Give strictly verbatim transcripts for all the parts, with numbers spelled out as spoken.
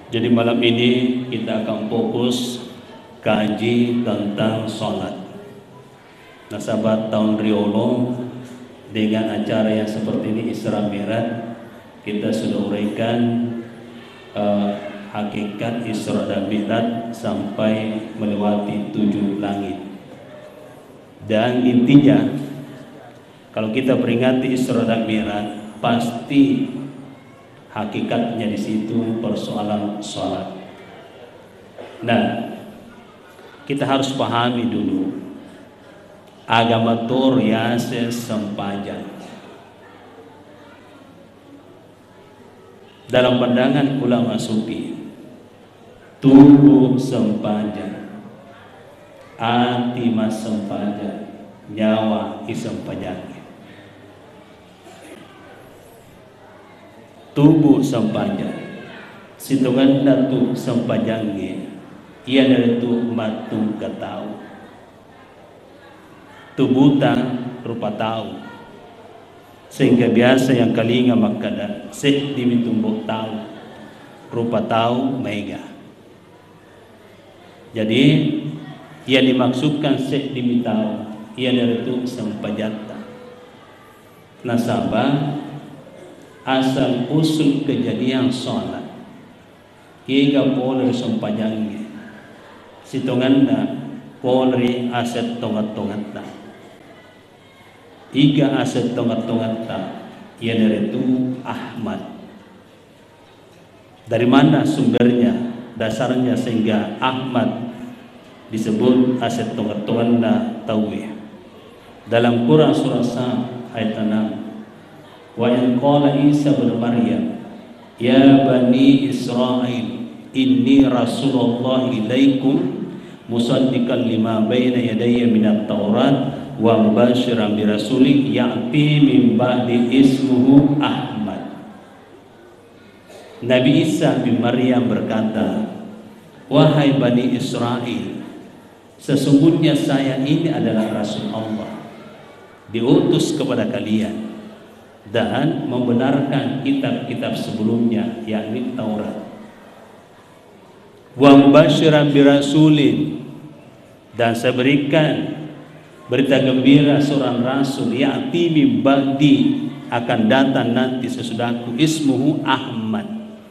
Jadi malam ini kita akan fokus kaji tentang sholat. Nah sahabat tahun Riolo, dengan acara yang seperti ini Isra Mi'raj, kita sudah uraikan uh, hakikat Isra dan Mi'raj sampai melewati tujuh langit. Dan intinya, kalau kita peringati Isra dan Mi'raj, pasti hakikatnya di situ persoalan sholat. Nah, kita harus pahami dulu agama Toriyase sempajan. Dalam pandangan ulama sufi, tubuh sempajan, hati mas sempajan, nyawa isempajan. Tubuh sempajan, situngan datu sempajangnya, ia dari tu matung ketau. Tubuh tang rupa tahu, sehingga biasa yang kalinga makada sek dimitumbuk tahu, rupa tahu mega. Jadi ia dimaksudkan sek dimitau, ia dari tu sempajata. Nasabah asal usul kejadian sholat iga polri sempajangnya, situnganna polri aset tongat-tongatna. Iga aset tongat-tongatta, ia dari itu Ahmad. Dari mana sumbernya, dasarnya sehingga Ahmad disebut aset tongat-tongatta tauih? Dalam Quran surah Sam ayat enam, wa in qala Isa bin Maryam ya bani Israil inni rasulullah ilaikum musaddiqan lima baina yadayya minat taurat wa mubasyiran bi rasulin ya'ti min ba'di ismuhu Ahmad. Nabi Isa bin Maryam berkata, wahai Bani Israel, sesungguhnya saya ini adalah Rasul Allah, diutus kepada kalian dan membenarkan kitab-kitab sebelumnya, yakni Taurat. Wa mubasyiran bi rasulin, dan saya berikan berita gembira seorang rasul, ya'ti min ba'di, akan datang nanti sesudahku, ismuhu Ahmad,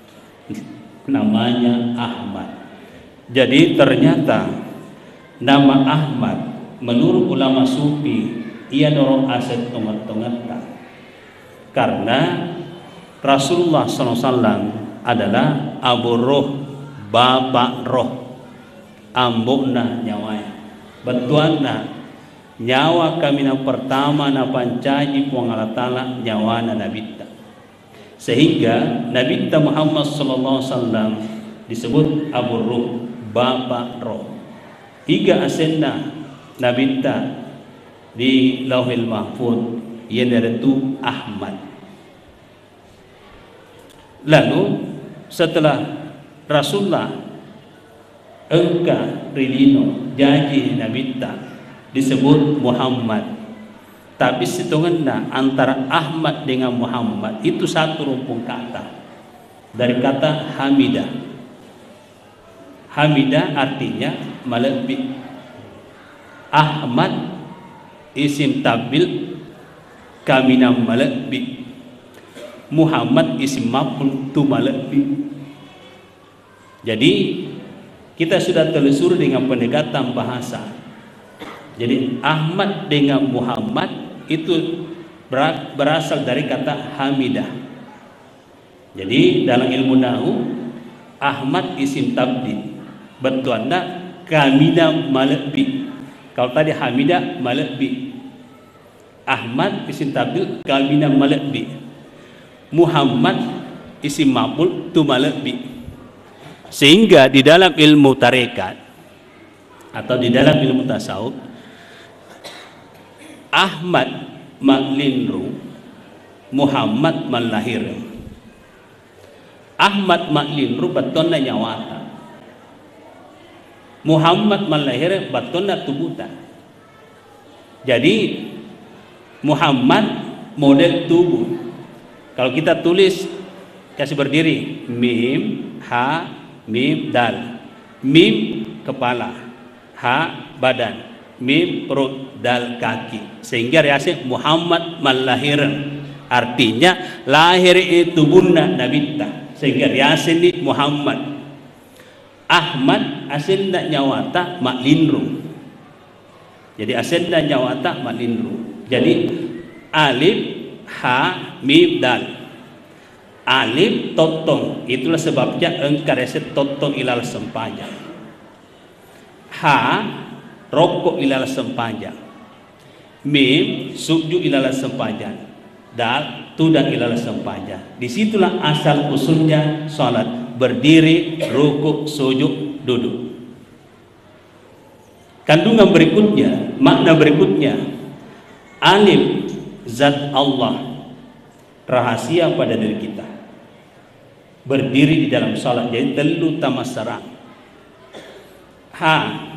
namanya Ahmad. Jadi ternyata nama Ahmad menurut ulama sufi ia dorong aset tongat-tongatta, karena Rasulullah shallallahu alaihi wasallam adalah abu roh, bapak roh, ambokna nyawanya, betuanna nyawa kami na pertama na pancaji puang Allah Ta'ala nyawana nabita. Sehingga nabita Muhammad sallallahu alaihi wasallam disebut abu ruh, bapak roh. Iga asenna nabita di Lauhil Mahfud ia dari itu Ahmad. Lalu setelah Rasulullah engka rilino janji nabita disebut Muhammad, tapi hitungannya antara Ahmad dengan Muhammad itu satu rumpun kata dari kata Hamidah. Hamidah artinya melebih. Ahmad isim tabbil kamina melebih. Muhammad isim maf'ul tu melebih. Jadi kita sudah telusuri dengan pendekatan bahasa. Jadi Ahmad dengan Muhammad itu berasal dari kata Hamidah. Jadi dalam ilmu nahu Ahmad isim tabdil, bentuannya kamina malbi. Kalau tadi Hamidah malbi, Ahmad isim tabdil kamina malbi, Muhammad isim maf'ul tu malbi. Sehingga di dalam ilmu tarekat atau di dalam ilmu tasawuf, Ahmad maklinru, Muhammad malahir. Ahmad maklinru batonna nyawata, Muhammad malahir batonna tubuta. Jadi Muhammad model tubuh. Kalau kita tulis kasih berdiri mim ha mim dal. Mim kepala, ha badan, mim perut, dal kaki. Sehingga riasnya Muhammad malahiran. Artinya lahir itu bunda nabita. Sehingga riasnya ini Muhammad. Ahmad asinda nyawata maklindru. Jadi asinda nyawata maklindru. Jadi alif, ha, mim, dal. Alif totong, itulah sebabnya engkar eset totong ilal sempajang. Ha rokok ilal sempajang. Mim suju ilal sempajang. Dal tudang ilal sempajang. Disitulah asal usulnya salat, berdiri, rukuk, sujud, duduk. Kandungan berikutnya, makna berikutnya, alif zat Allah, rahasia pada diri kita. Berdiri di dalam salat jadi telu tamasarang. Ha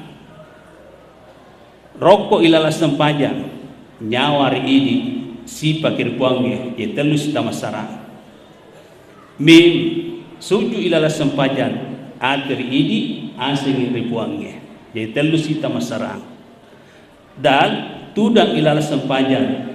rokok ilala sempajang nyawari ini si pakir puangnya jadi telu tamasarang. Mim suju ilala sempajang akhir ini asing ripuangnya jadi telu si tamasarang. Dan tudang ilala sempajang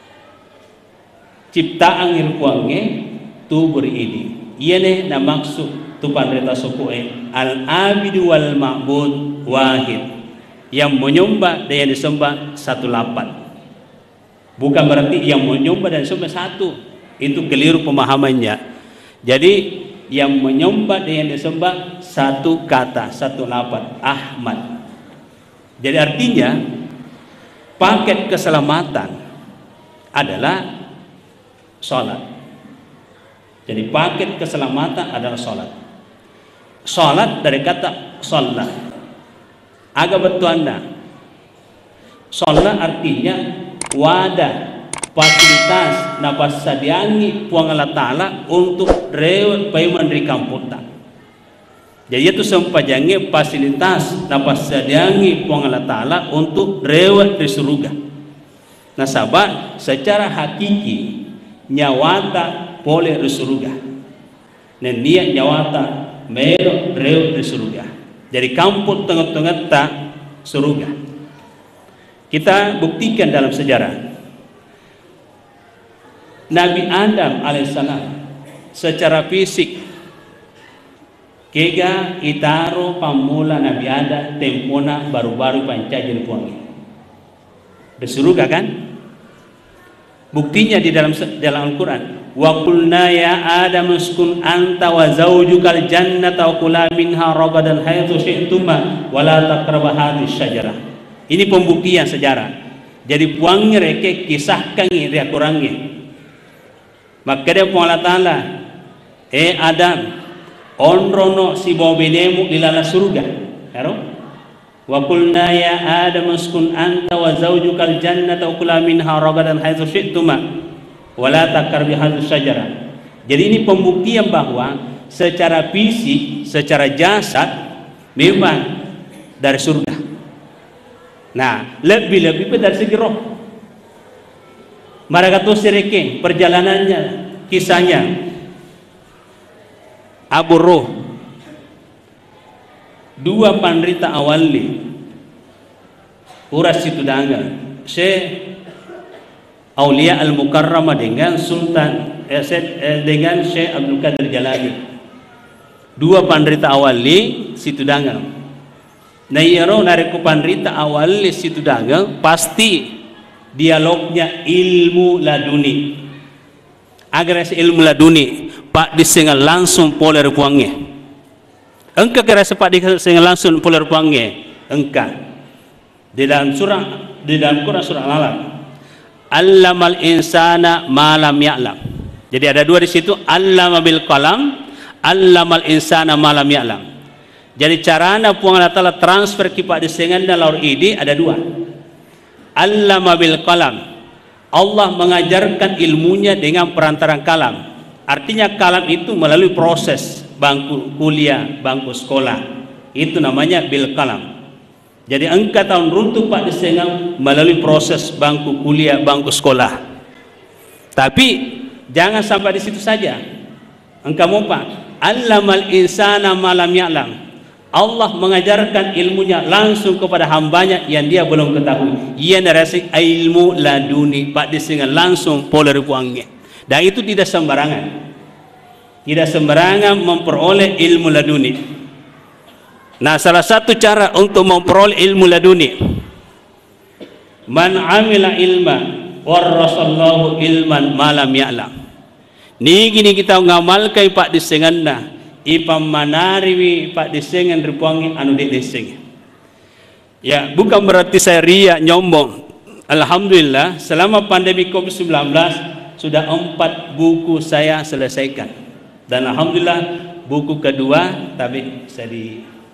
ciptaan ripuangnya tu beridi. Iene na maksud tu pandreta suku'e al-abidu wal ma'bud wahid, yang menyembah dan yang disembah satu lapan. Bukan berarti yang menyembah dan disembah satu, itu keliru pemahamannya. Jadi yang menyembah dan yang disembah satu kata, satu lapan, Ahmad. Jadi artinya paket keselamatan adalah sholat. Jadi paket keselamatan adalah sholat. Sholat dari kata sholat. Agak betul anda. Sholat artinya wadah, fasilitas, napas sadiangi puang Allah Ta'ala untuk rewet payman dari kamputa. Jadi itu sempajangi fasilitas, napas sadiangi puang Allah Ta'ala untuk rewet dari surga. Nah sahabat, secara hakiki nyawata boleh di surga. Dan dia nyawata mero reu di surga. Jadi kampung tengah-tengah tak surga. Kita buktikan dalam sejarah. Nabi Adam alaihissalam secara fisik kega itaro pamula Nabi Adam tempona baru-baru pancajin puangi. Di surga kan? Buktinya di dalam dalam Al-Quran. Wa qulna ya Adam uskun anta wa zawjukal jannata wa kula minha ragadan haitsu syi'tuma wa la taqrabu hadhihi syajarah. Ini pembuktian sejarah. Jadi puangnya reke kisahkan ini dia kurangnya. Maka dia puang Allah Ta'ala, eh Adam, onrono si bobenemu di lala surga. Hero? Wa qulna ya Adam uskun anta wa zawjukal jannata wa kula minha ragadan haitsu syi'tuma wala taqrabu hadhihi syajarah. Jadi ini pembuktian bahwa secara fisik, secara jasad memang dari surga. Nah, lebih-lebih dari segi roh. Maragato sireke perjalanannya, kisahnya Abu Roh dua pandrita awali uras itu danga Syekh Aulia Al-Mukarramah dengan Sultan eh, dengan Syekh Abdul Qadir Jalali, dua pandrita awali situ danga. Nah yaro nariku pandrita awali situ danga pasti dialognya ilmu laduni. Agar ilmu laduni pak disengal langsung poler puangnya. Engkau kira sepak disengal langsung poler puangnya. Engkau di dalam surah di dalam Quran surah Al-Alaq, allamal insana malam ya'lam. Jadi ada dua di situ, allama bil qalam, allamal insana malam ya'lam. Jadi carana puang Allah Ta'ala transfer kipak disengal dalam ini ada dua. Allama bil qalam, Allah mengajarkan ilmunya dengan perantaran kalam. Artinya kalam itu melalui proses bangku kuliah, bangku sekolah. Itu namanya bil qalam. Jadi engkau tahun runtuh pak disengal melalui proses bangku kuliah, bangku sekolah. Tapi jangan sampai di situ saja. Engkau mau pak Allamal insana ma lam ya'lam. Allah mengajarkan ilmunya langsung kepada hambanya yang dia belum ketahui. Ia narasi ilmu laduni, pak disengan langsung pola ruangnya. Dan itu tidak sembarangan. Tidak sembarangan memperoleh ilmu laduni. Nah, salah satu cara untuk memperoleh ilmu laduni, man amila ilma warasallahu ilman malam ya'lam. Ni gini kita ngamalkan pak disenganna ipam manariwi pak disengan ripuangi anu dek diseng. Ya, bukan berarti saya ria nyombong. Alhamdulillah selama pandemi covid sembilan belas sudah empat buku saya selesaikan. Dan alhamdulillah buku kedua tapi saya di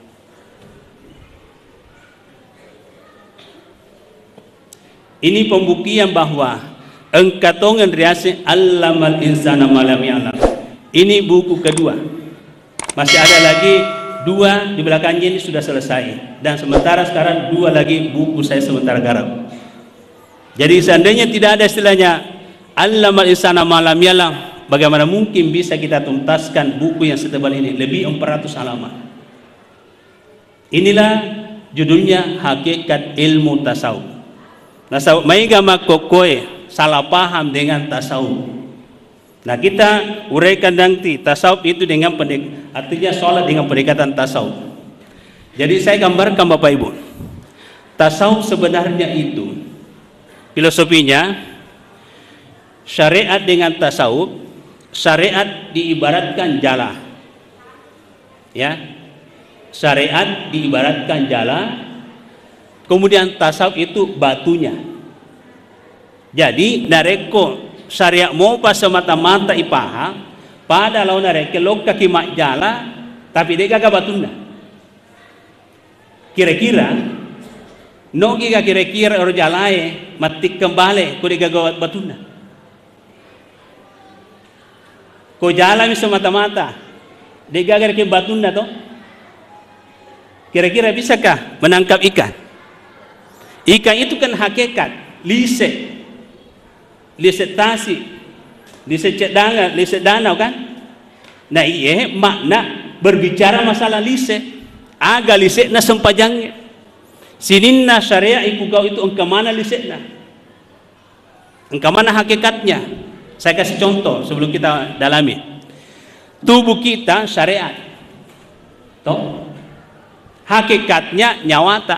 ini pembuktian bahwa engkatongan riase allamal insana malam ya'lam. Ini buku kedua. Masih ada lagi dua di belakangnya ini sudah selesai. Dan sementara sekarang dua lagi buku saya sementara garap. Jadi seandainya tidak ada istilahnya allamal insana malam ya'lam, bagaimana mungkin bisa kita tuntaskan buku yang setebal ini, lebih empat ratus halaman. Inilah judulnya Hakikat Ilmu Tasawuf. Tasawuf maiga makokoe salah paham dengan tasawuf. Nah, kita uraikan nanti tasawuf itu dengan pendek, artinya sholat dengan pendekatan tasawuf. Jadi saya gambarkan Bapak Ibu, tasawuf sebenarnya itu filosofinya syariat dengan tasawuf. Syariat diibaratkan jala, ya, syariat diibaratkan jala, kemudian tasawuf itu batunya. Jadi nareko syariat mau pas semata-mata ipaha pada lawan nareke lok kaki mak jala tapi dia gagah batunda. Kira-kira nogi ga kira-kira or jalae matik kembali ko dia gagah batunda. Ko jala mi semata-mata dia gagah ke batunda toh. Kira-kira bisakah menangkap ikan? Ikan itu kan hakikat, lise, lise tasi, lise cedanga, lise danau kan? Nah iya makna berbicara masalah lise, aga lise na sempajangnya. Sininna syariah iku kau itu engkau mana lise na? Engkau mana hakikatnya? Saya kasih contoh sebelum kita dalami. Tubuh kita syariat, toh hakikatnya nyawata.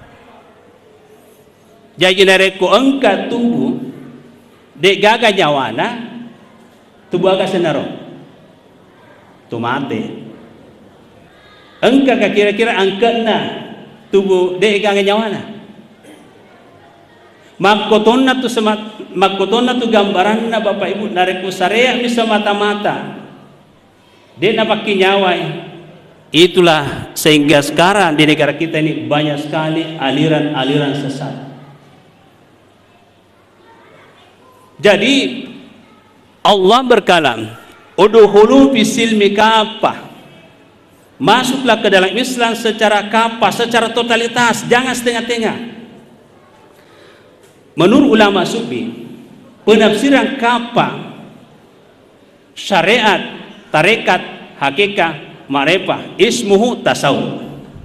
Jadi nareko engka tubuh dek gaga nyawana tubuh agak senaro tu mati. Engka kira-kira angkatna tubuh dek gaga nyawana makotonna tu semat makotonna tu gambaranna Bapak Ibu nareko sarea bisa mata-mata dek napaki nyawai. Itulah sehingga sekarang di negara kita ini banyak sekali aliran-aliran sesat. Jadi Allah berkalam, udhulu bisilmi kafah. Masuklah ke dalam Islam secara kafah, secara totalitas, jangan setengah-tengah. Menurut ulama sufi, penafsiran kafah, syariat, tarekat, hakikat, ma'rifah, ismuhu tasawuf.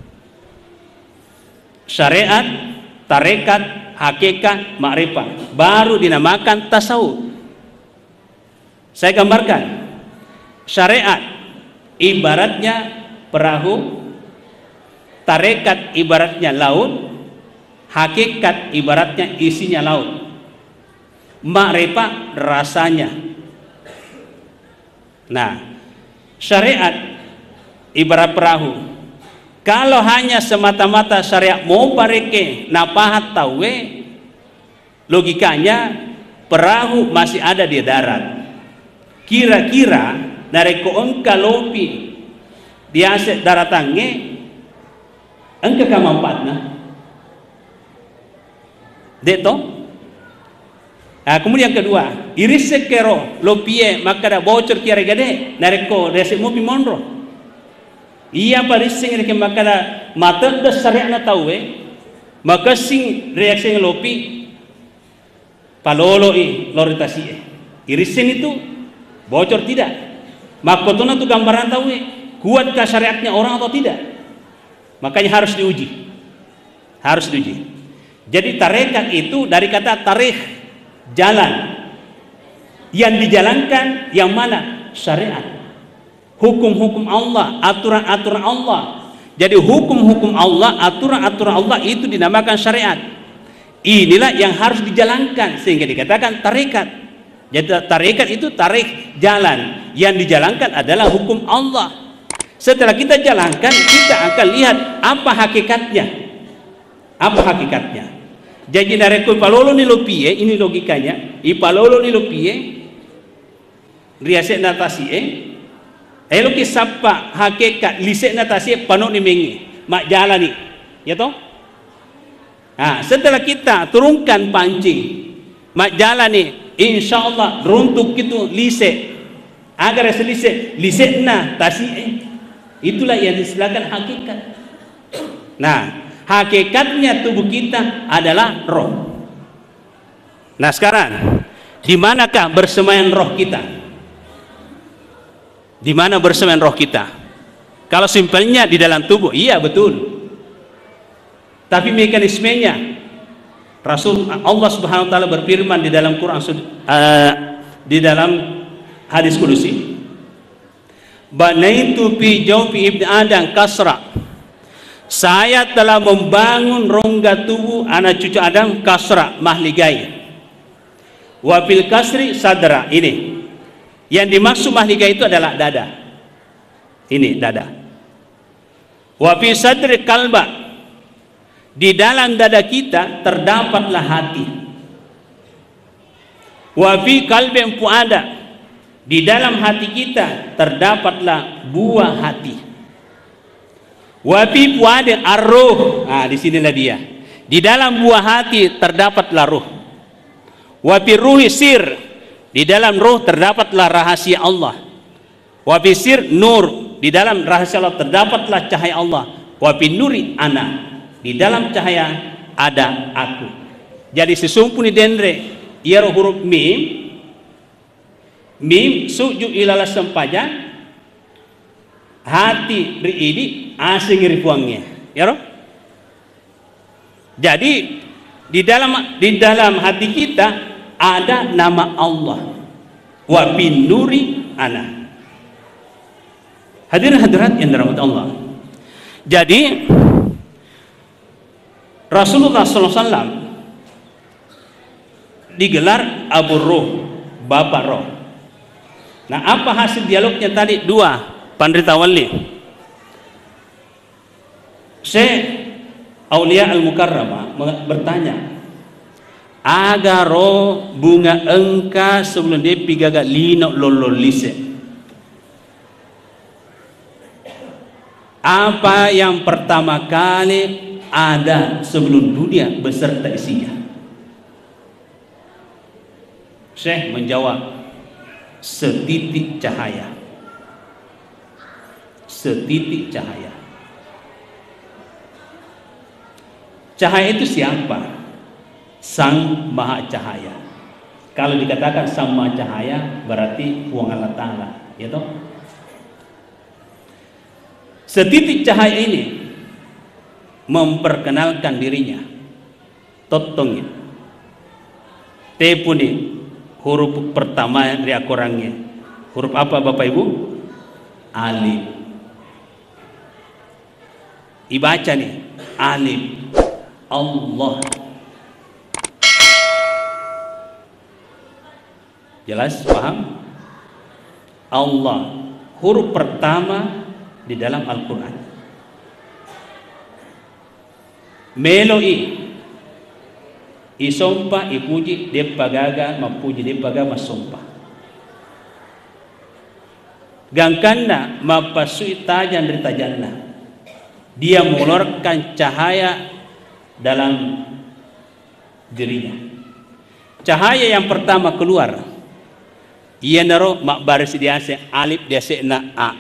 Syariat, tarekat, hakikat, ma'rifah baru dinamakan tasawuf. Saya gambarkan, syariat ibaratnya perahu, tarekat ibaratnya laut, hakikat ibaratnya isinya laut, ma'rifah rasanya. Nah, syariat ibarat perahu. Kalau hanya semata-mata syariat mau pareke napahat tawe, logikanya perahu masih ada di darat. Kira-kira nareko engka lopi di aset daratange engka kamampatna deto. Nah, kemudian kedua, iris sekero lopie maka ada bocor kira gede nareko resik mopi monro. Iya parising reke makana mata da syariat na tawe maka sing reaksi lopi palolo i loritasi e irisin itu bocor tidak. Makotona itu gambaran tahu kuatkah syariatnya orang atau tidak. Makanya harus diuji, harus diuji. Jadi tarekat itu dari kata tarikh, jalan. Yang dijalankan yang mana? Syariat, hukum-hukum Allah, aturan-aturan Allah. Jadi hukum-hukum Allah, aturan-aturan Allah itu dinamakan syariat. Inilah yang harus dijalankan sehingga dikatakan tarekat. Jadi tarekat itu tarikh, jalan. Yang dijalankan adalah hukum Allah. Setelah kita jalankan, kita akan lihat apa hakikatnya. Apa hakikatnya? Jadi narekul palolo nilopie, ini logikanya. Ipalolo nilopie, riasek natasi eh. Elo ki sapa hakikat lisek natasi pano ni mengi, mak jalani. Ya toh? Nah, setelah kita turunkan pancing, mak jalani, insyaallah runtuk itu lisek. Agar selisek, lisek na tasi eh. Itulah yang disebutkan hakikat. Nah, hakikatnya tubuh kita adalah roh. Nah sekarang, di manakah bersemayam roh kita? Di mana bersemayam roh kita? Kalau simpelnya di dalam tubuh, iya betul. Tapi mekanismenya, Rasul Allah Subhanahu Wa Taala berfirman di dalam Quran, uh, di dalam hadis kudusi, banaitu fi jawfi ibni Adam kasra. Saya telah membangun rongga tubuh anak cucu Adam kasra, mahligai. Wa fil kasri sadra. Ini yang dimaksud mahligai itu adalah dada. Ini dada. Wa fi sadri kalba. Di dalam dada kita terdapatlah hati. Wa fi kalbi fuada. Di dalam hati kita terdapatlah buah hati. Wa fi fuadi ar-ruh. Ah, di sinilah dia. Di dalam buah hati terdapatlah ruh. Wa fi ruhi sir. Di dalam ruh terdapatlah rahasia Allah. Wa fi sir nur. Di dalam rahasia Allah terdapatlah cahaya Allah. Wa fi nuri ana. Di dalam cahaya ada aku. Jadi sesumpuni dendre ia huruf mim. Mim suju ilala sempaja hati beridi asing ripuangnya, ya roh. Jadi di dalam di dalam hati kita ada nama Allah. Wa bin nuri ana. Hadirin hadirat yang dirahmati Allah. Jadi Rasulullah sallallahu alaihi wasallam digelar Abu Ruh, Bapak Roh. Nah, apa hasil dialognya tadi? Dua, Pandrita Wali. Syekh Aulia Al-Mukarramah bertanya, agar roh bunga engka sebelum dia pigaga lino lololise. Apa yang pertama kali ada sebelum dunia beserta isinya? Syekh menjawab, setitik cahaya. Setitik cahaya. Cahaya itu siapa? Sang Maha Cahaya. Kalau dikatakan Sang Maha Cahaya berarti Tuhan Allah Ta'ala, ya toh? Setitik cahaya ini memperkenalkan dirinya. Totongin. Tepuni huruf pertama dari akorangnya. Huruf apa Bapak Ibu? Alif. Ibaca nih, alif. Allah. Jelas, paham? Allah. Huruf pertama di dalam Al-Quran. Meloi isompa ipuji depagaga mapuji depaga masompa. Gangkana mapasui tajan dari tajanna. Dia mengeluarkan cahaya dalam dirinya. Cahaya yang pertama keluar, ia naro mak baris diase alif diase na a.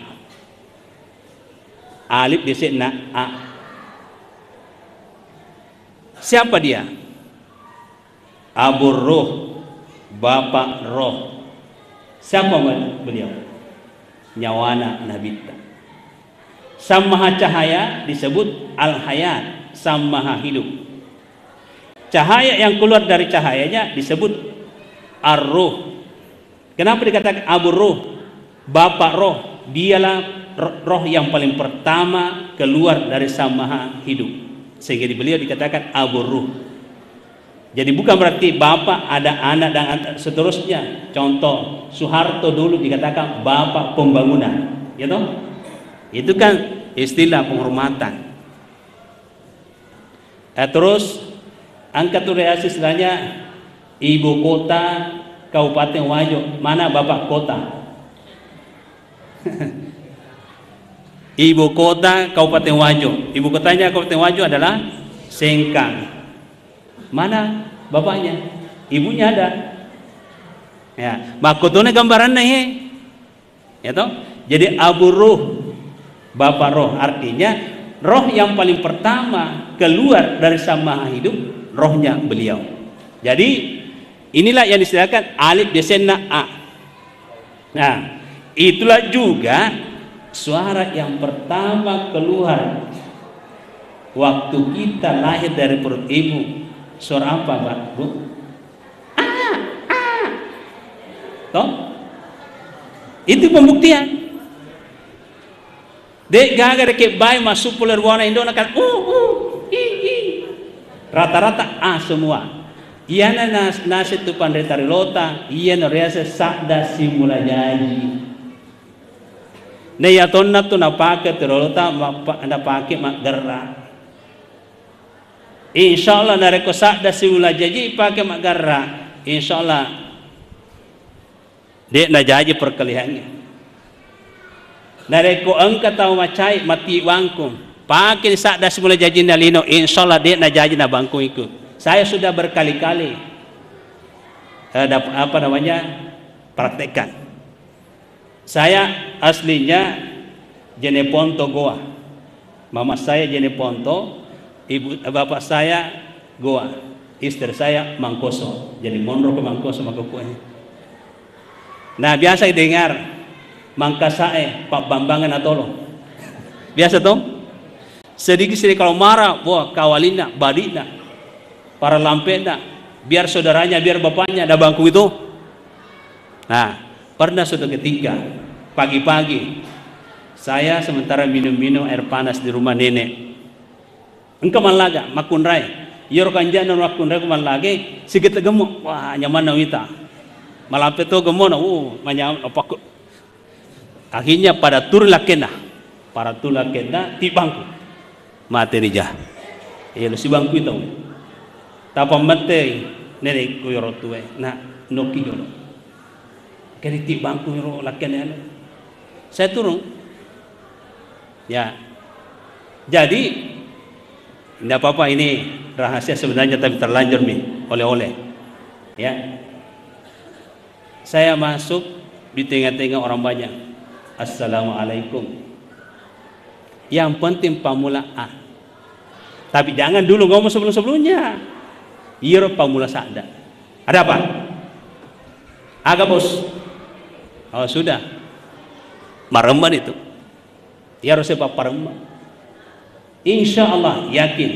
Alif diase na a. Siapa dia? Abu Ruh, Bapak Roh. Siapa beliau? nyawana nabita. Sang maha cahaya disebut al-hayat, sang maha hidup. Cahaya yang keluar dari cahayanya disebut ar-ruh. Kenapa dikatakan abu ruh? Bapak roh, dialah roh yang paling pertama keluar dari sang maha hidup. Sehingga beliau dikatakan abu ruh. Jadi bukan berarti bapak ada anak dan seterusnya. Contoh Soeharto dulu dikatakan bapak pembangunan, ya toh? Itu kan istilah penghormatan. Eh, terus angkat reaksi istilahnya ibu kota Kabupaten Wajo. Mana bapak kota? Ibu kota Kabupaten Wajo. Ibu kotanya Kabupaten Wajo adalah Sengkang. Mana bapaknya? Ibunya ada. Ya, makotone gambarannya he. Ya toh? Jadi abu ruh, bapak roh, artinya roh yang paling pertama keluar dari sang maha hidup, rohnya beliau. Jadi inilah yang disediakan alif desenna a. Nah, itulah juga suara yang pertama keluar waktu kita lahir dari perut ibu. Suara apa, Pak? Bu? Ah, ah. Toh? Itu pembuktian. Dek gaga dek bayi masuk pulau warna Indo kan uh uh i i. Rata-rata A semua. Iya nas nasi tu pandai tarilota, iya noriasa sakda simula jaji. Ne ya tonna tu napake tarilota napake mak gerak. Insyaallah nareko sakda simula jaji pakai mak gerak. Insyaallah dek na jaji perkaliannya. Nareko angka tahu macai mati bangku. Pakai sakda simula jaji nalino. Insyaallah dek na jaji na bangku ikut. Saya sudah berkali-kali ada apa namanya praktekkan. Saya aslinya Jeneponto Goa. Mama saya Jeneponto, ibu bapak saya Goa. Istri saya Mangkoso. Jadi Monro ke Mangkoso Makokuanya. Nah, biasa dengar Mangkasae Pak Bambangan Atolo. Biasa toh? Sedikit-sedikit kalau marah, wah kawalina, badina. Para lampena, biar saudaranya, biar bapaknya ada bangku itu. Nah, pernah suatu ketika pagi-pagi saya sementara minum-minum air panas di rumah nenek. Engkau malaga makunrai, yor kanjana makunrai kumalage, sikit gemuk, wah nyaman nawita. Malampe to gemuk, uh, manyam apa? Akhirnya pada turlah kena, para turlah kena di bangku, materi jah. Ya lu si bangku itu. Tapa mate nenek ko yoro tuwe na noki yoro keri ti bangku yoro lakian. Saya turun ya, jadi tidak apa-apa, ini rahasia sebenarnya tapi terlanjur nih oleh-oleh ya. Saya masuk di tengah-tengah orang banyak, assalamualaikum, yang penting pamulaan, tapi jangan dulu ngomong sebelum-sebelumnya. Iya pamula sakda. Ada apa? Agak bos. Oh sudah. Maremban itu. Ya harus sepak paremban. Insya Allah yakin.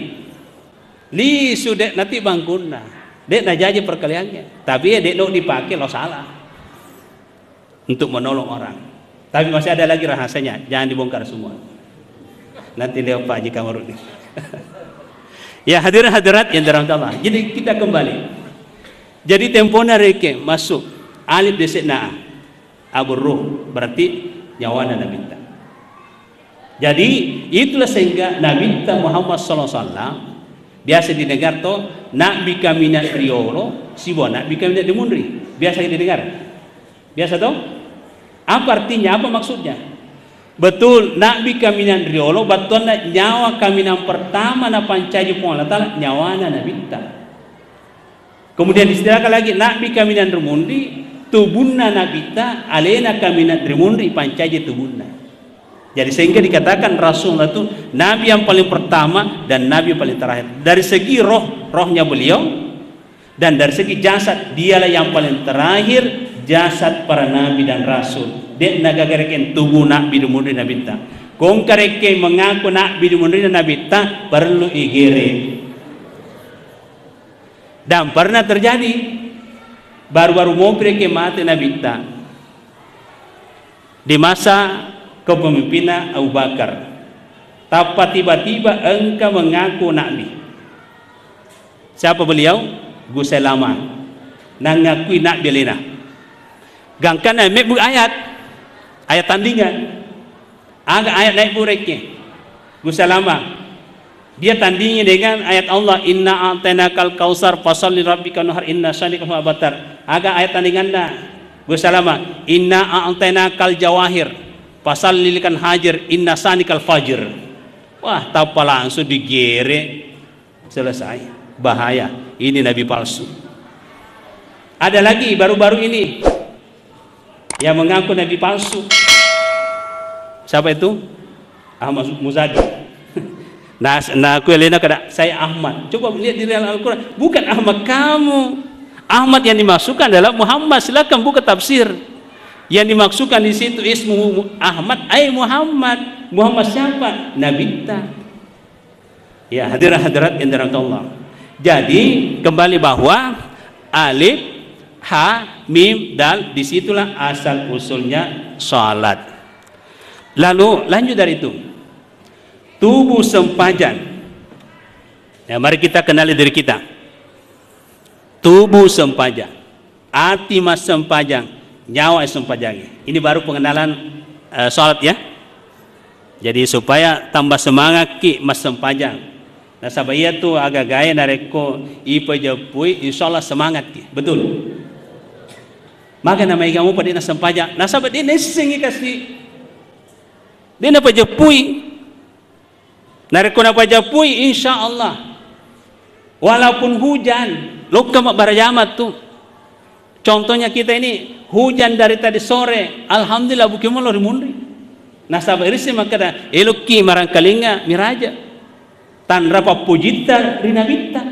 Li sudah nanti bangkuna. Dek na jaji perkaliannya. Tapi ya dek no dipakai lo salah. Untuk menolong orang. Tapi masih ada lagi rahasianya. Jangan dibongkar semua. Nanti dia Pak Haji Kamarudin. Ya hadirin hadirat yang dirahmati Allah. Jadi kita kembali. Jadi tempona reke masuk alif desekna abu ruh berarti nyawana nabita. Jadi itulah sehingga Nabi Muhammad sallallahu alaihi wasallam biasa didengar to nak bika minat riolo sibo nak bika minat dimundri. Biasa didengar. Biasa toh? Apa artinya? Apa maksudnya? Betul, nak bika minan riolo betul nak nyawa kaminan pertama na pancaji pun Allah Ta'ala nyawana nabita. Kemudian disediakan lagi nak bika minan rimundi tubunna nabita alena kaminan rimundi pancaji tubunna. Jadi sehingga dikatakan Rasulullah itu nabi yang paling pertama dan nabi yang paling terakhir. Dari segi roh, rohnya beliau, dan dari segi jasad dialah yang paling terakhir jasad para nabi dan rasul. Dek nagagareken tubuh nabi dumuri nabi ta. Kung kareke mengaku nabi dumuri nabi ta perlu igere. Dan pernah terjadi baru-baru mau mereka mati nabi ta di masa kepemimpinan Abu Bakar. Tapi tiba-tiba engkau mengaku nabi. Siapa beliau? Guselama. Nangakui nabi lena. Gangkan naik bu ayat, ayat tandingan. Agak ayat naik bureke. Guselama. Dia tandingi dengan ayat Allah, inna a'tainakal kausar fasalli rabbika wanhar inna syanikal huwal abtar. Agak ayat tandingan dah. Guselama, inna a'tainakal jawahir fasalli likan hajir inna sanikal fajir. Wah, tapa langsung digere, selesai. Bahaya. Ini nabi palsu. Ada lagi baru-baru ini yang mengaku nabi palsu. Siapa itu? Ahmad Muzadi. Nah, nah aku Elena kada saya Ahmad. Coba lihat di dalam Al-Quran. Bukan Ahmad kamu. Ahmad yang dimaksudkan adalah Muhammad. Silakan buka tafsir. Yang dimaksudkan di situ ismu Ahmad, ay Muhammad. Muhammad siapa? Nabi ta. Ya, hadirat-hadirat yang dirahmati Allah. Jadi kembali bahwa alif, ha, mim, dal, disitulah asal usulnya salat. Lalu lanjut dari itu. Tubuh sempajan. Ya, mari kita kenali diri kita. Tubuh sempajan, hati mas sempajang, nyawa sempajang. Ini baru pengenalan uh, salat ya. Jadi supaya tambah semangat ki mas sempajang. Nah sabaya tu agak gaya nareko ipa japui, insyaallah semangat ki. Betul. Maka nama kamu pada nas sempajang. Nah sahabat dia nesengi kasih. Dia napa japui. Nareko napa japui insyaallah. Walaupun hujan, luka mak barajamat tuh. Contohnya kita ini hujan dari tadi sore, alhamdulillah bukan mau lori mundri. Nah sabar irisi makada eloki marang kalinga miraja. Tan rapa pujita rinabita.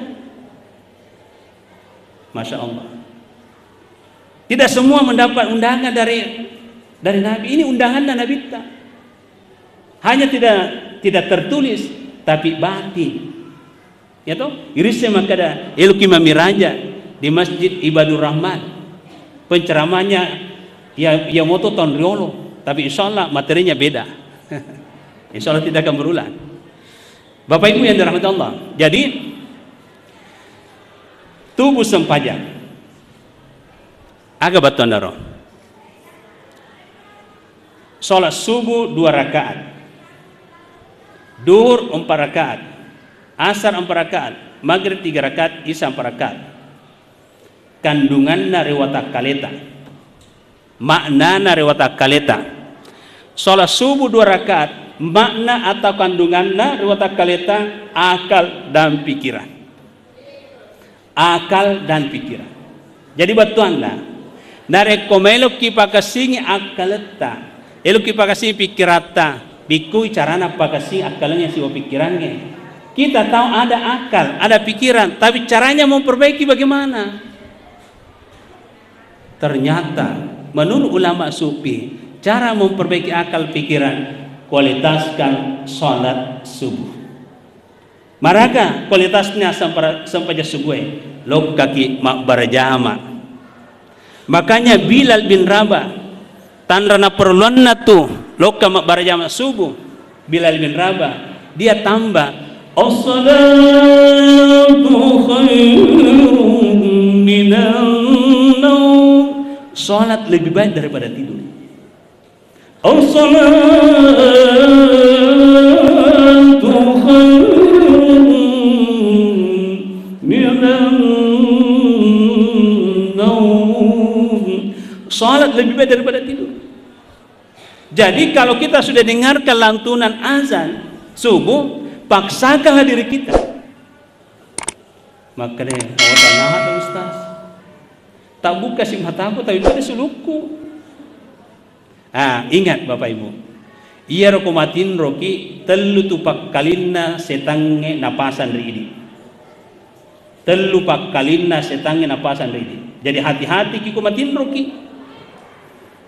Masya Allah. Tidak semua mendapat undangan dari dari Nabi. Ini undangan dan Nabita. Hanya tidak tidak tertulis tapi batin. Ya toh, irisnya makada eluki mamiraja di Masjid Ibadur Rahman. Penceramanya ya ya moto tahun riolo, tapi insyaallah materinya beda. Insyaallah tidak akan berulang. Bapak Ibu yang dirahmati Allah. Jadi tubuh sempajang. Agak batuan daro. Salat subuh dua rakaat. Duhur empat rakaat. Asar empat rakaat, maghrib tiga rakaat, isya empat rakaat. Kandunganna rewata kaleta, maknana rewata kaleta. Salat subuh dua rakaat, makna atau kandunganna rewata kaleta akal dan pikiran. Akal dan pikiran. Jadi batuanlah. Nare komelo ki pakasingi akaleta, elo ki pakasingi pikirata, bikui carana pakasingi akalnya siwa pikirannya. Kita tahu ada akal, ada pikiran, tapi caranya memperbaiki bagaimana? Ternyata menurut ulama sufi, cara memperbaiki akal pikiran, kualitaskan sholat subuh. Maraga kualitasnya sampai subuh, lo kaki mak barjama. Makanya Bilal bin Rabah, tanrana perluan tu, lo mak barjama subuh. Bilal bin Rabah, dia tambah. As-salatu khairun minan naum. Salat lebih baik daripada tidur. As-salatu khairun minan naum. Salat lebih baik daripada tidur. Jadi kalau kita sudah dengarkan lantunan azan subuh, paksakanlah diri kita. Makanya awak tanah ada ustaz. Tak buka sim hataku tapi pada sulukku. Ah, ingat Bapak Ibu. Iya rokomatin roki telu tupak kalinna setange napasan ridi. Telu pak kalinna setange napasan ridi. Jadi hati-hati ki kumatin roki.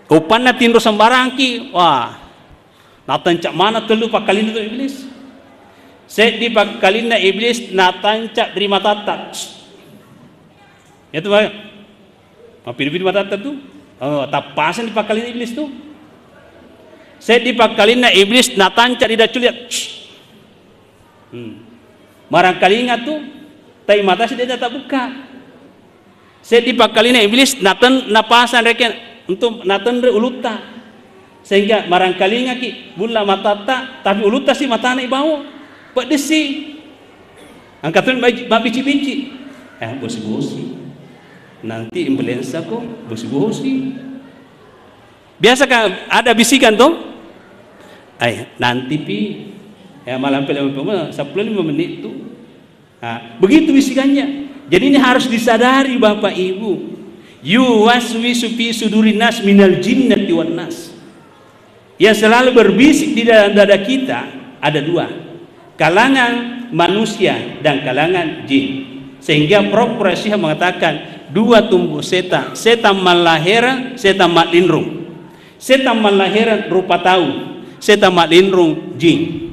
Upan na tinro sembarang ki, wah, natancak mana telu pakalin itu iblis. Set di pakalin na iblis natancak dari mata tak. Itu apa? Mapir-pir mata tu, oh, tapasan di pakalin iblis tu. Set di pakalin na iblis natancak di daculiat. Hmm. Marangkali ingat tu, tapi mata si dia tak buka. Set di pakalin na iblis natan napasan reken. Untuk natan uluta sehingga marangkali ngaki bulla mata tak tapi uluta si mata naik bau pedesi angkatun bici-bici eh bosi-bosi nanti influenza kok bosi-bosi biasa kan ada bisikan tuh ay nanti pi ya malam film sepuluh lima menit tuh nah, begitu bisikannya. Jadi ini harus disadari Bapak Ibu. Yuwaswisu fi sudurin nas minal jinnati wan nas. Yang selalu berbisik di dalam dada kita ada dua, kalangan manusia dan kalangan jin. Sehingga Prof Quraisy mengatakan dua tumbuh setan, setan malaheran, setan malinrung. Setan malaheran rupa tahu, setan malinrung jin.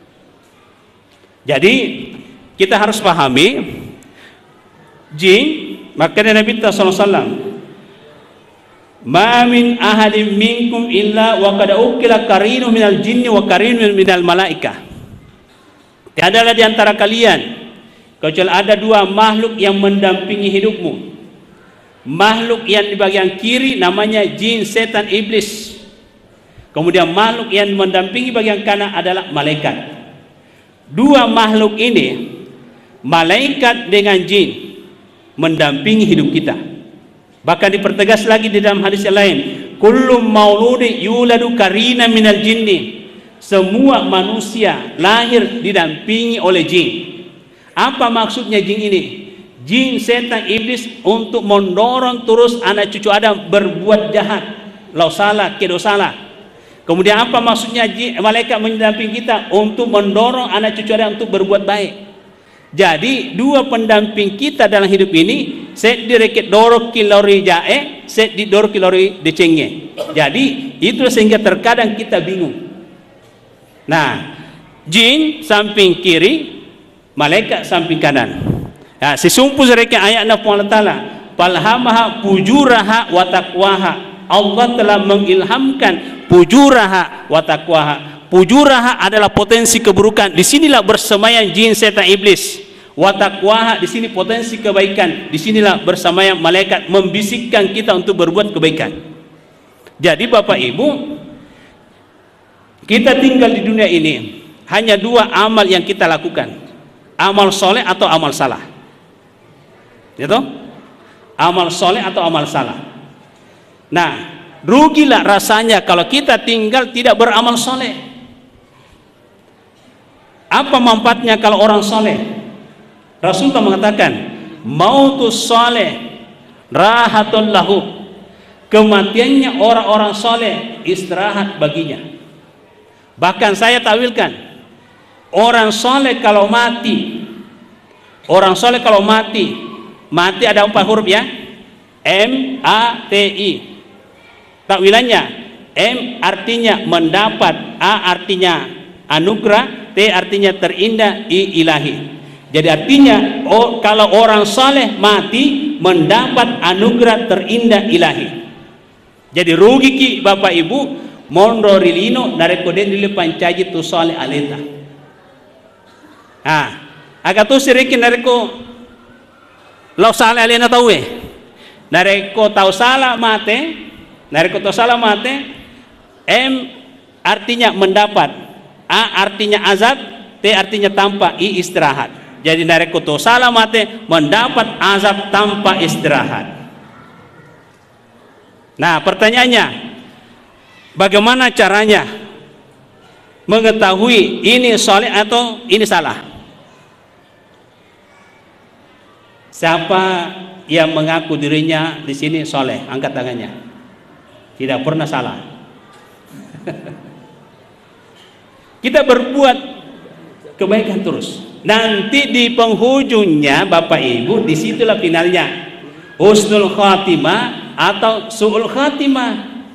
Jadi kita harus pahami jin. Makanya Nabi sallallahu alaihi wasallam, "Ma min ahadin minkum illa wa qad ukila qarinu minal jinni wa qarinu minal malaika." Tiadalah di antara kalian kecuali ada dua makhluk yang mendampingi hidupmu. Makhluk yang di bagian kiri namanya jin, setan, iblis. Kemudian makhluk yang mendampingi bagian kanan adalah malaikat. Dua makhluk ini, malaikat dengan jin, mendampingi hidup kita. Bahkan dipertegas lagi di dalam hadis yang lain, kullu mauludi yuladu karina minal jinni. Semua manusia lahir didampingi oleh jin. Apa maksudnya jin ini? Jin, setan, iblis untuk mendorong terus anak cucu Adam berbuat jahat, lau salah, kedo salah. Kemudian apa maksudnya jin, malaikat mendampingi kita untuk mendorong anak cucu Adam untuk berbuat baik. Jadi dua pendamping kita dalam hidup ini, set direket dorok kilori jae, set di dorok kilori decengnya. Jadi itu sehingga terkadang kita bingung. Nah, jin samping kiri, malaikat samping kanan. Nah, sesumpu mereka ayat Allah Taala, falhamaha pujuraha wa taqwaha. Allah telah mengilhamkan pujuraha wa taqwaha. Pujuraha adalah potensi keburukan. Disinilah bersemayam jin, setan, iblis. Watakwaha di sini potensi kebaikan. Disinilah bersemayam malaikat membisikkan kita untuk berbuat kebaikan. Jadi Bapak Ibu, kita tinggal di dunia ini hanya dua amal yang kita lakukan, amal soleh atau amal salah. Gitu? Amal soleh atau amal salah. Nah, rugilah rasanya kalau kita tinggal tidak beramal soleh. Apa manfaatnya kalau orang soleh? Rasulullah mengatakan, mautus soleh rahatun lahu. Kematiannya orang-orang soleh istirahat baginya. Bahkan saya tawilkan, orang soleh kalau mati, orang soleh kalau mati, mati ada empat huruf ya, M A T I. Takwilannya, M artinya mendapat, A artinya anugerah, T artinya terindah, I ilahi. Jadi artinya oh, kalau orang saleh mati mendapat anugerah terindah ilahi. Jadi rugi ki Bapak Ibu mondo rilino narekoden dile pancaji tu saleh aleta. Ah, agak tu sirikin nareko lau saleh alena tahu eh. Nareko tahu salah mate, nareko tahu salah mate. M artinya mendapat, A artinya azab, T artinya tanpa, I istirahat. Jadi nareko tahu salah mate mendapat azab tanpa istirahat. Nah pertanyaannya, bagaimana caranya mengetahui ini soleh atau ini salah? Siapa yang mengaku dirinya di sini soleh, angkat tangannya. Tidak pernah salah. Kita berbuat kebaikan terus. Nanti di penghujungnya Bapak Ibu, disitulah finalnya, husnul khatimah atau su'ul khatimah.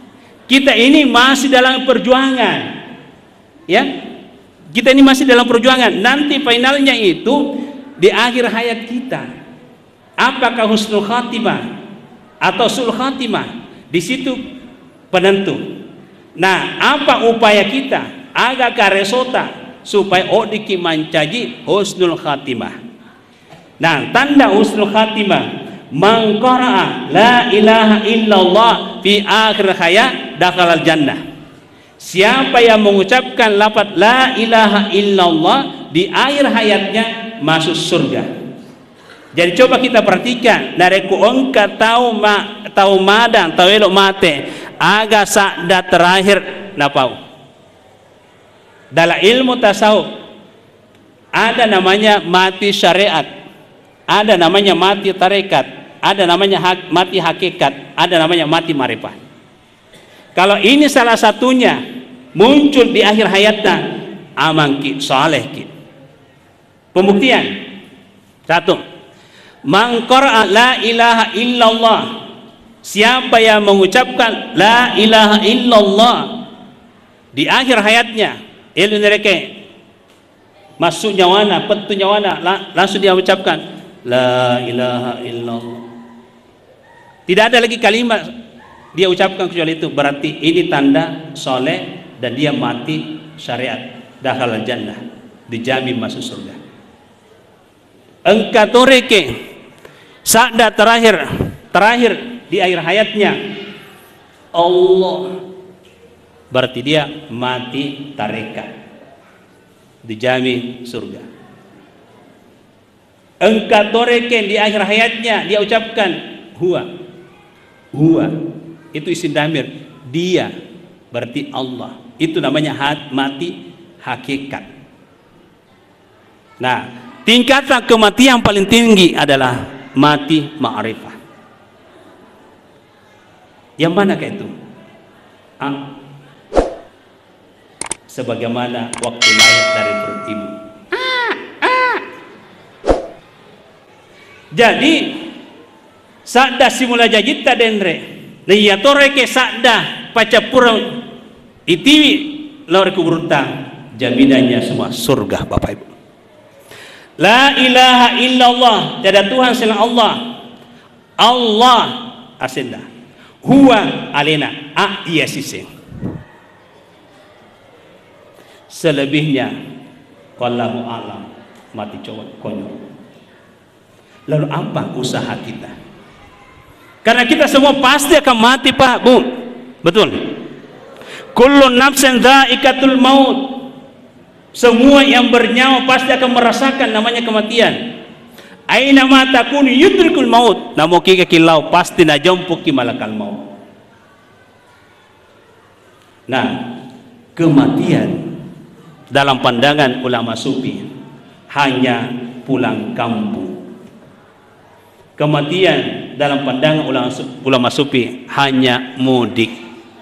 Kita ini masih dalam perjuangan, ya. Kita ini masih dalam perjuangan. Nanti finalnya itu di akhir hayat kita. Apakah husnul khatimah atau sul khatimah? Di situ penentu. Nah, apa upaya kita agar karesota supaya odiki mancaji husnul khatimah. Nah, tanda husnul khatimah, man qara'a la ilaha illallah fi akhir hayat dakhalal jannah. Siapa yang mengucapkan lafaz la ilaha illallah di akhir hayatnya masuk surga. Jadi coba kita perhatikan, nareku ongka tahu ma tahu madang tahu elok mate aga sakda terakhir napau. Dalam ilmu tasawuf ada namanya mati syariat, ada namanya mati tarekat, ada namanya hak, mati hakikat, ada namanya mati marifat. Kalau ini salah satunya muncul di akhir hayatnya, aman ki saleh ki. Pembuktian satu, man qara'a la ilaha illallah, siapa yang mengucapkan la ilaha illallah di akhir hayatnya, ilmu nereke masuk nyawana, petu nyawana, langsung dia mengucapkan la ilaha illallah. Tidak ada lagi kalimat dia ucapkan kecuali itu, berarti ini tanda soleh dan dia mati syariat, dakhalal jannah, dijamin masuk surga. Engka toreke sakda terakhir terakhir di akhir hayatnya Allah, berarti dia mati tarekat, dijamin surga. Engka toreke di akhir hayatnya dia ucapkan huwa huwa, itu isim damir, dia, berarti Allah, itu namanya hat, mati hakikat. Nah, tingkatan kematian paling tinggi adalah mati ma'rifah. Yang manakah itu? Ah, sebagaimana waktu lahir dari perut ibu. Ah, ah. Jadi sakda simula jajita denre liya toreke sakda pacapura itiwi lor kuburutang, jaminannya semua surga Bapak Ibu. La ilaha illallah, tiada Tuhan selain Allah. Allah asenda, huwa alena a iya sising. Selebihnya wallahu alam, mati cowok konyol. Lalu apa usaha kita? Karena kita semua pasti akan mati Pak Bu, betul? Kullu nafsin dha'iqatul maut, semua yang bernyawa pasti akan merasakan namanya kematian. Aina ma takunu yudrikul maut, namo kika kilau pasti na jompuk ki malakal maut. Nah, kematian dalam pandangan ulama sufi hanya pulang kampung. Kematian dalam pandangan ulama, ulama sufi hanya mudik.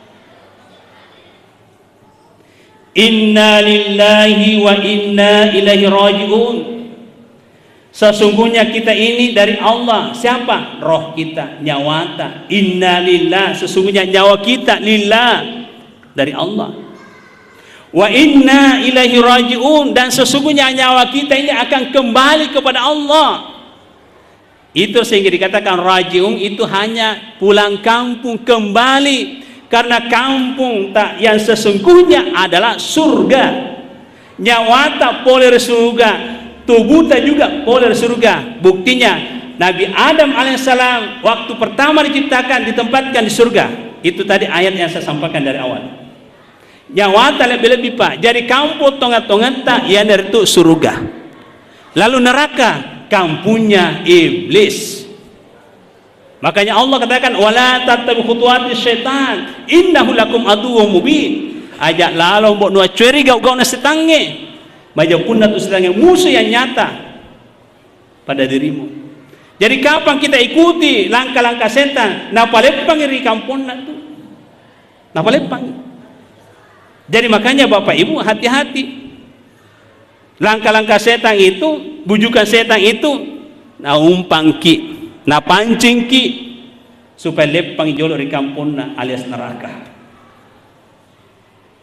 Inna lillahi wa inna ilaihi raji'un. Sesungguhnya kita ini dari Allah. Siapa? Roh kita, nyawa kita. Inna lillah, sesungguhnya nyawa kita lillah, dari Allah. Wa inna ilaihi raji'un, dan sesungguhnya nyawa kita ini akan kembali kepada Allah. Itu sehingga dikatakan raji'un itu hanya pulang kampung, kembali, karena kampung tak yang sesungguhnya adalah surga. Nyawa tak poler surga, tubuh tak juga poler surga. Buktinya Nabi Adam alaihissalam waktu pertama diciptakan ditempatkan di surga. Itu tadi ayat yang saya sampaikan dari awal. Nyawa tak lebih-lebih Pak. Jadi kampung tongat-tongat tak yang dari itu surga. Lalu neraka kampungnya iblis. Makanya Allah katakan wala tattabi khutuwati syaitan innahu lakum aduwwum mubin. Ajak lalu mbok nuah curi gau-gau na setange. Majapun tu setange musuh yang nyata pada dirimu. Jadi kapan kita ikuti langkah-langkah setan? Napa lepang iri kampung na tu? Napa lepang? Jadi makanya Bapak Ibu hati-hati. Langkah-langkah setan itu, bujukan setan itu, na umpang ki, na pancing ki, supaya lepang jolo di kampung na alias neraka.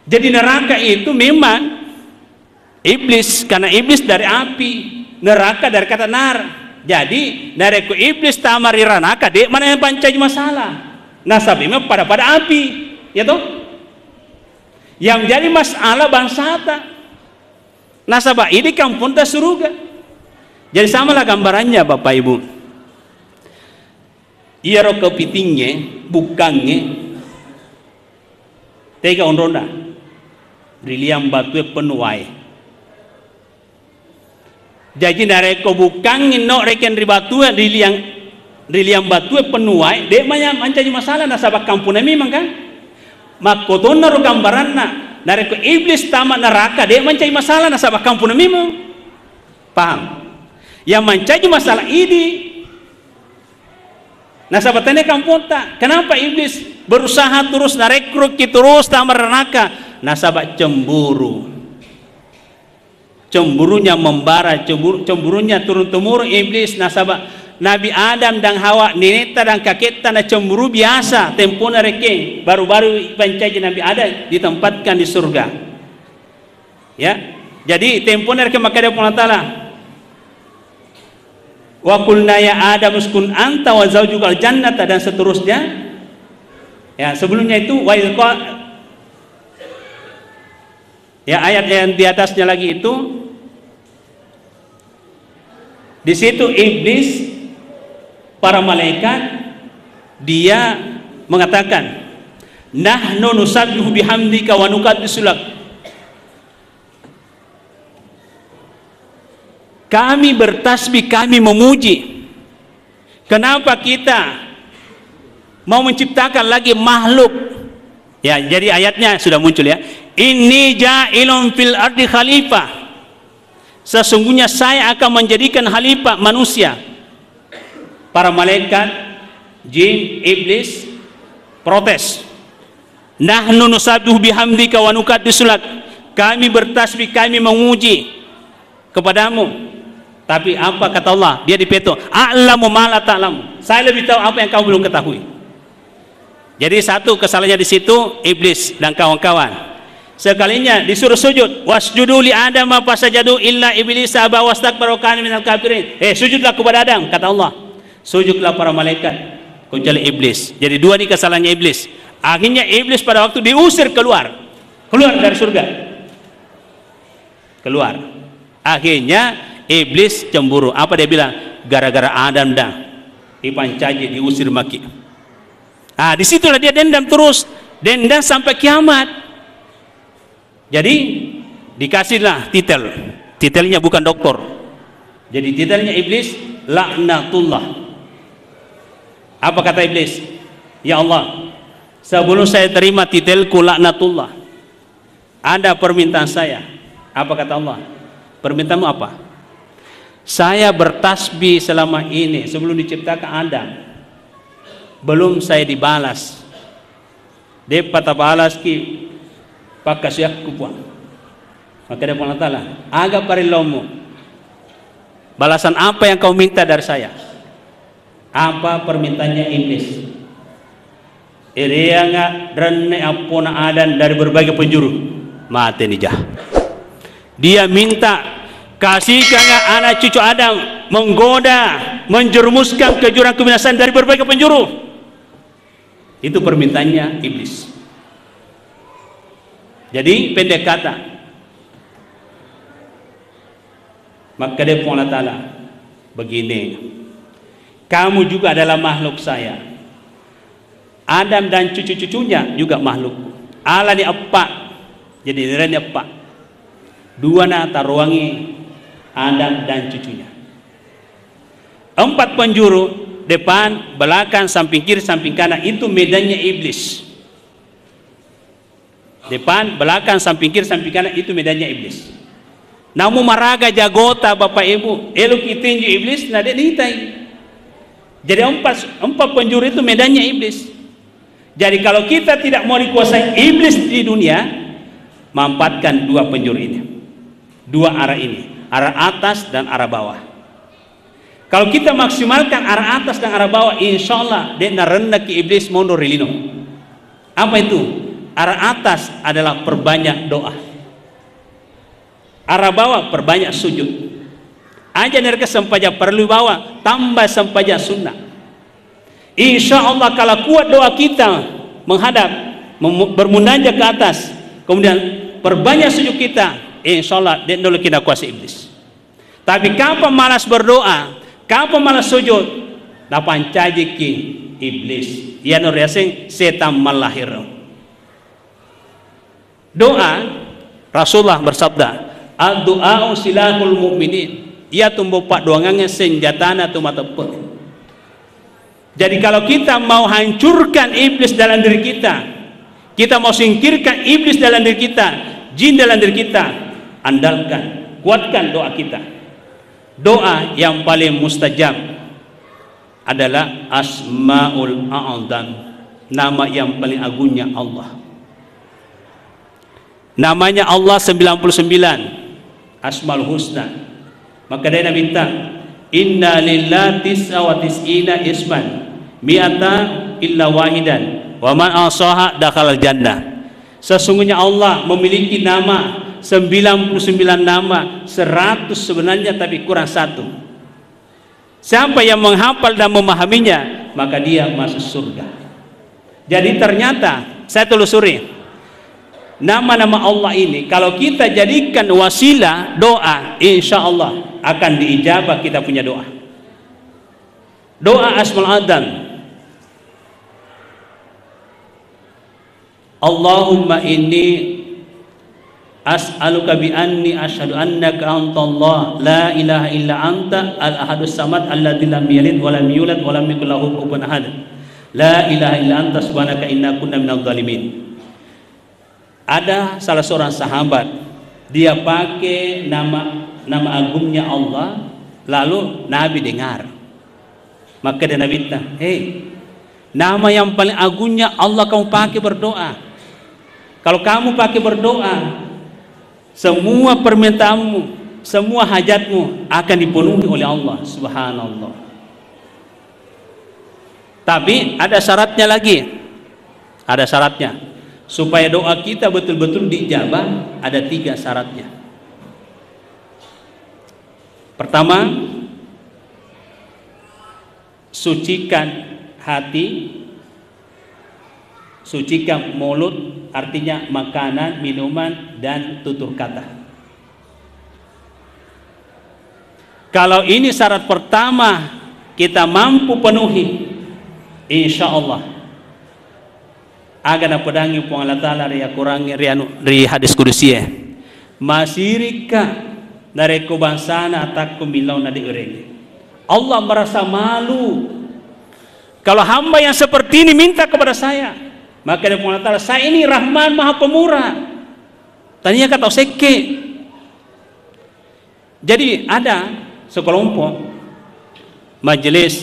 Jadi neraka itu memang iblis, karena iblis dari api, neraka dari kata nar. Jadi nareku iblis tamari ranaka dek mana yang pancai masalah. Nasabima pada pada api, ya toh? Yang jadi masalah bangsata. Nasabah ini kampung tak surga. Jadi samalah gambarannya Bapak Ibu. Ia ro kepitingnya, bukannya tega onronda. Riliam batu penuai. Jadi nareko bukannya no reken ribatu riliang riliam batu penuai. Dek manya mancai masalah nasabah kampungnya memang kan. Makotona ro gambaranna. Nareko iblis tamat neraka dia mencari masalah nasabah kampung memang. Paham? Yang mencari masalah ini nasabah tanya kampung tak. Kenapa iblis berusaha terus narekrut terus tamat neraka? Nasabah cemburu. Cemburunya membara, cemburu, cemburunya turun temurun iblis nasabah Nabi Adam dan Hawa, neneta dan kakekta na cemburu biasa tempona reke baru-baru pancai Nabi Adam ditempatkan di surga. Ya, jadi tempona reke maka dia pun taala. Wa qulna ya Adam uskun anta wa zaujukal jannata dan seterusnya. Ya, sebelumnya itu wa ya ayat yang di atasnya lagi itu di situ iblis para malaikat dia mengatakan nahnu nusabbihu bihamdika wa nuqaddisu lak, kami bertasbih, kami memuji. Kenapa kita mau menciptakan lagi makhluk? Ya, jadi ayatnya sudah muncul ya. Inni ja'ilun fil ardi khalifah, sesungguhnya saya akan menjadikan khalifah manusia. Para malaikat, jin, iblis protes. Nahnu nusabbihu bihamdika wa nuqaddisu lak, kami bertasbih, kami memuji kepadamu. Tapi apa kata Allah? Dia dipeto, a'lamu ma la ta'lam, saya lebih tahu apa yang kamu belum ketahui. Jadi satu kesalahannya di situ iblis dan kawan-kawan. Sekalinya disuruh sujud, wasjudu li Adam fasajadu illa iblis aba wastakbara wa kana minal kafirin. Eh, sujudlah kepada Adam, kata Allah. Sujudlah para malaikat kecuali iblis. Jadi dua nih kesalahannya iblis. Akhirnya iblis pada waktu diusir keluar, keluar dari surga, keluar. Akhirnya iblis cemburu. Apa dia bilang? Gara-gara Adam dah dipancaji, diusir maki. Ah, disitulah dia dendam terus, dendam sampai kiamat. Jadi dikasihlah titel, titelnya bukan doktor. Jadi titelnya iblis laknatullah. Apa kata iblis? Ya Allah, sebelum saya terima titelku laknatullah, ada permintaan saya. Apa kata Allah? Permintaanmu apa? Saya bertasbih selama ini sebelum diciptakan Adam, belum saya dibalas. Dia patah balas ki pakasyak kupang. Maka dia pun taala, agak parilomu. Balasan apa yang kau minta dari saya? Apa permintaannya iblis? Irianga rene apona adan dari berbagai penjuru. Mati nijah. Dia minta kasihkan anak cucu Adam, menggoda, menjerumuskan ke jurang kebinasaan dari berbagai penjuru. Itu permintaannya iblis. Jadi pendek kata, maka dia pun Allah Ta'ala begini, kamu juga adalah makhluk saya. Adam dan cucu-cucunya juga makhluk. Allah ni apa? Jadi ini apa? Dua na taruangi Adam dan cucunya. Empat penjuru, depan, belakang, samping kiri, samping kanan, itu medannya iblis. Depan, belakang, samping kiri, samping kanan, itu medannya iblis. Namun maraga jagota Bapak Ibu, elok itinju iblis, nade nitai. Jadi empat, empat penjuru itu medannya iblis. Jadi kalau kita tidak mau dikuasai iblis di dunia, mampatkan dua penjuru ini, dua arah ini, arah atas dan arah bawah. Kalau kita maksimalkan arah atas dan arah bawah, insya Allah dia rendah ke iblis mundur rilino. Apa itu? arah atas adalah perbanyak doa, arah bawah perbanyak sujud. Aja mereka sempaja perlu bawa tambah sempaja sunnah. Insya Allah kalau kuat doa kita menghadap bermunajat ke atas, kemudian perbanyak sujud kita, insya Allah dan dulu kita kuasa iblis. Tapi kapan malas berdoa, kapan malas sujud, dapat cajiki iblis. Ya nur yasing setan malahir. Doa Rasulullah bersabda, "Ad-du'a silahul mu'minin." Ia tumbuh pak doangannya senjatana tu mata pun. Jadi kalau kita mau hancurkan iblis dalam diri kita, kita mau singkirkan iblis dalam diri kita, jin dalam diri kita, andalkan, kuatkan doa kita. Doa yang paling mustajab adalah Asmaul A'zam, nama yang paling agungnya Allah. Namanya Allah sembilan puluh sembilan, Asmaul Husna. Maka dia minta, inna lillahi tis'a wa tis'ina isman mi'ata illa wahidan wa man asaha dakhalal jannah. Sesungguhnya Allah memiliki nama sembilan puluh sembilan nama, seratus sebenarnya tapi kurang satu. Siapa yang menghafal dan memahaminya, maka dia masuk surga. Jadi ternyata saya telusuri nama-nama Allah ini, kalau kita jadikan wasilah doa, insya Allah akan diijabah kita punya doa. Doa Asmaul A'zam, Allahumma inni as'aluka bi anni asyhadu annaka antallah la ilaha illa anta al-ahadus samad alladzi lam yalid wa lam yulad wa lam yakul lahu kufuwan ahad la ilaha illa anta subhanaka inna kunna minadh dhalimin. Ada salah seorang sahabat, dia pakai nama nama agungnya Allah, lalu Nabi dengar, maka dia Nabi bilang, hei, nama yang paling agungnya Allah kamu pakai berdoa. Kalau kamu pakai berdoa, semua permintaanmu, semua hajatmu akan dipenuhi oleh Allah Subhanallah. Tapi ada syaratnya lagi, ada syaratnya. Supaya doa kita betul-betul dijabah, ada tiga syaratnya. Pertama, sucikan hati, sucikan mulut, artinya makanan, minuman, dan tutur kata. Kalau ini syarat pertama kita mampu penuhi, insya Allah agak pedangi puang Allah Ta'ala ria kurangi dari hadis kudusi masirika dari kubansana atak kumilau nadi ureng. Allah merasa malu kalau hamba yang seperti ini minta kepada saya, maka dari puang Allah Ta'ala, saya ini Rahman Maha Pemurah. Tadinya kata seke. Jadi ada sekelompok majelis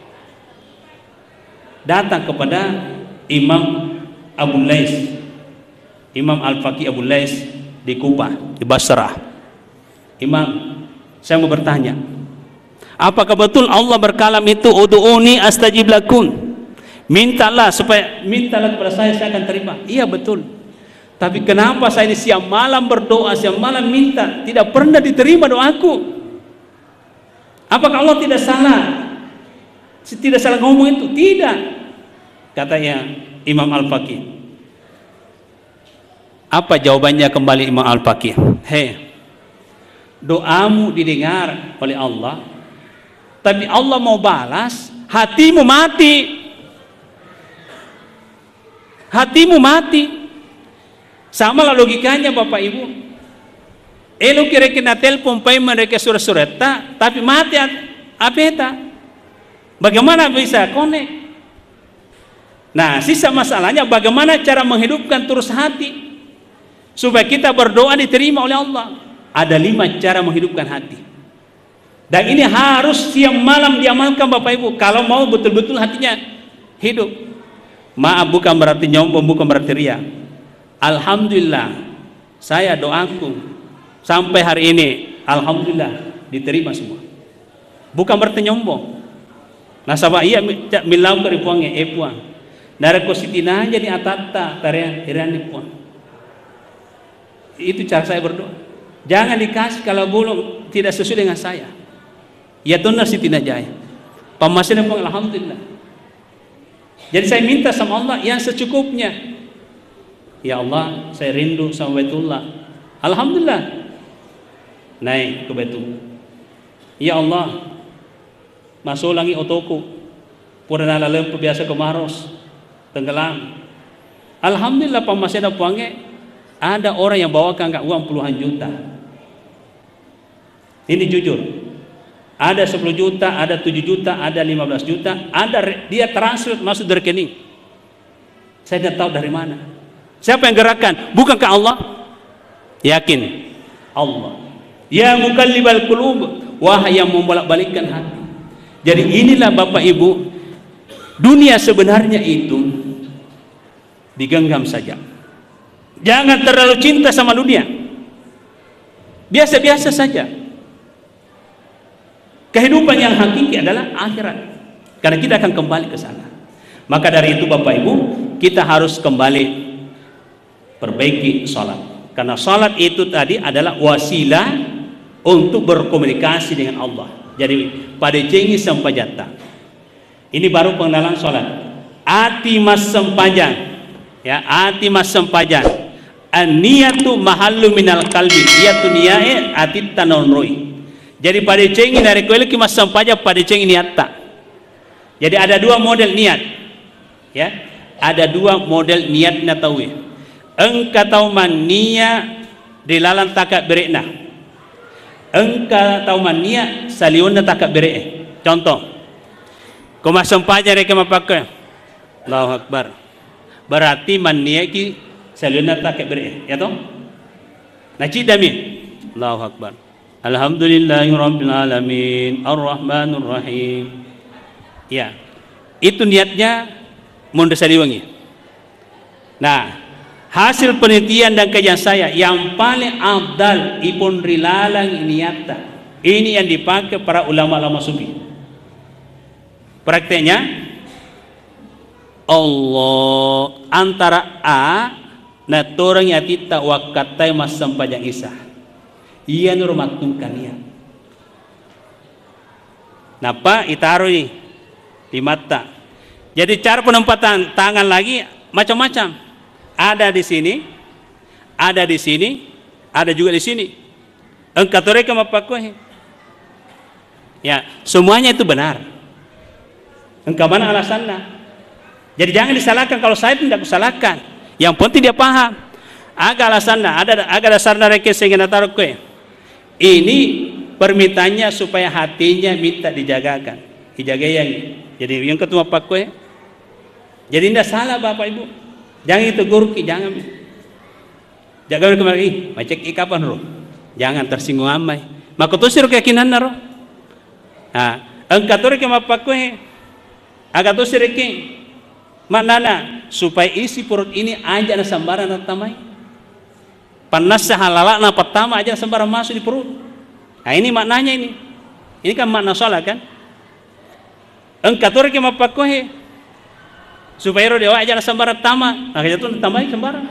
datang kepada Imam Abu Lais, Imam Al-Faqih Abu Lais di Kufah, di Basrah. Imam, saya mau bertanya, apakah betul Allah berkalam itu ud'uni astajib lakum? Mintalah supaya mintalah kepada saya, saya akan terima. Iya betul. Tapi kenapa saya ini siang malam berdoa, siang malam minta, tidak pernah diterima doaku? Apakah Allah tidak salah? Tidak salah ngomong itu? Tidak. Katanya Imam Al-Faqih. Apa jawabannya kembali Imam Al-Faqih? Hei, doamu didengar oleh Allah, tapi Allah mau balas, hatimu mati. Hatimu mati. Sama lah logikanya Bapak Ibu. Elo kira kena telepon pai mereka surat-surat tapi mati apeta. Bagaimana bisa connect? Nah, sisa masalahnya bagaimana cara menghidupkan terus hati supaya kita berdoa diterima oleh Allah. Ada lima cara menghidupkan hati, dan ini harus siang malam diamalkan Bapak Ibu kalau mau betul-betul hatinya hidup. Maaf, bukan berarti nyombong, bukan berarti ria. Alhamdulillah, saya doaku sampai hari ini alhamdulillah diterima semua, bukan berarti nyombong. Nasabah iya milau ke ripuangnya epuang. Nara kositina jadi atata tarian irani pun. Itu cara saya berdoa. Jangan dikasih kalau belum tidak sesuai dengan saya. Ya tunna sitina jaya. Pemasin pun alhamdulillah. Jadi saya minta sama Allah yang secukupnya. Ya Allah, saya rindu sama Baitullah. Alhamdulillah. Naik ke Baitullah. Ya Allah, masuk lagi otoku. Purana lalem biasa kemaros. Tenggelam. Alhamdulillah pemasin puangnya ada orang yang bawakan ke uang puluhan juta. Ini jujur. Ada sepuluh juta, ada tujuh juta, ada lima belas juta, ada dia transfer masuk dari rekening. Saya tidak tahu dari mana. Siapa yang gerakkan? Bukankah Allah? Yakin Allah. Ya mukallibal qulub, wahai yang membolak-balikkan hati. Jadi inilah Bapak Ibu, dunia sebenarnya itu digenggam saja. Jangan terlalu cinta sama dunia. Biasa-biasa saja. Kehidupan yang hakiki adalah akhirat. Karena kita akan kembali ke sana. Maka dari itu Bapak Ibu, kita harus kembali perbaiki salat. Karena salat itu tadi adalah wasilah untuk berkomunikasi dengan Allah. Jadi pada cengi sempajata. Ini baru pengenalan salat. Ati mas sempajang. Ya, ati mas sempajang. An-niyatu mahallu minal qalbi. Iyatu niyae ati tanon roi. Jadi pada cengi dari kuil ki mas sempaja pada cengi niatta. Jadi ada dua model niat. Ya. Ada dua model niat natawi. Engka tau man niya dilalan takak berekna. Engka tau man niya saliunna takak bereke. Contoh. Ko mas sempaja rek mapakai. Allahu Akbar. Berarti man niya ki saliunna takak bereke, ya toh? Naci dami. Allahu Akbar. Alhamdulillahirabbil alamin arrahmanir rahim. Ya. Itu niatnya mundasa diwangi. Nah, hasil penelitian dan kajian saya yang paling afdal ipun rilalang niatta. Ini yang dipakai para ulama-ulama sufi. Prakteknya Allah antara a na torang yatita wakatai mas sampajang isa. Iya nur maktungkan ya. Napa itaruh nih di mata. Jadi cara penempatan tangan lagi macam-macam. Ada di sini, ada di sini, ada juga di sini. Engkau toreka mapakuh. Ya, semuanya itu benar. Engkau mana alasannya? Jadi jangan disalahkan kalau saya tidak kusalahkan. Yang penting dia paham. Agak alasannya, ada agak dasarnya reke sehingga taruh kue. Ini permintaannya supaya hatinya minta dijagakan, dijaga yang. Jadi yang ketua pak kue. Jadi tidak salah Bapak Ibu. Jangan itu guru ki, jangan. Jaga kembali. Macek ikapan roh. Jangan tersinggung amai. Maka tu siru keyakinan roh. Nah, engkau tu reke mapak kue. Agak tu siru ki. Maknana supaya isi perut ini aja na sambaran tamai. Panas halala na pertama aja sambaran masuk di perut. Nah ini maknanya ini. Ini kan makna salat kan? Engkau tu reke mapak kue. Supaya roh dewa aja na sambaran tama. Nah itu tamai sambaran.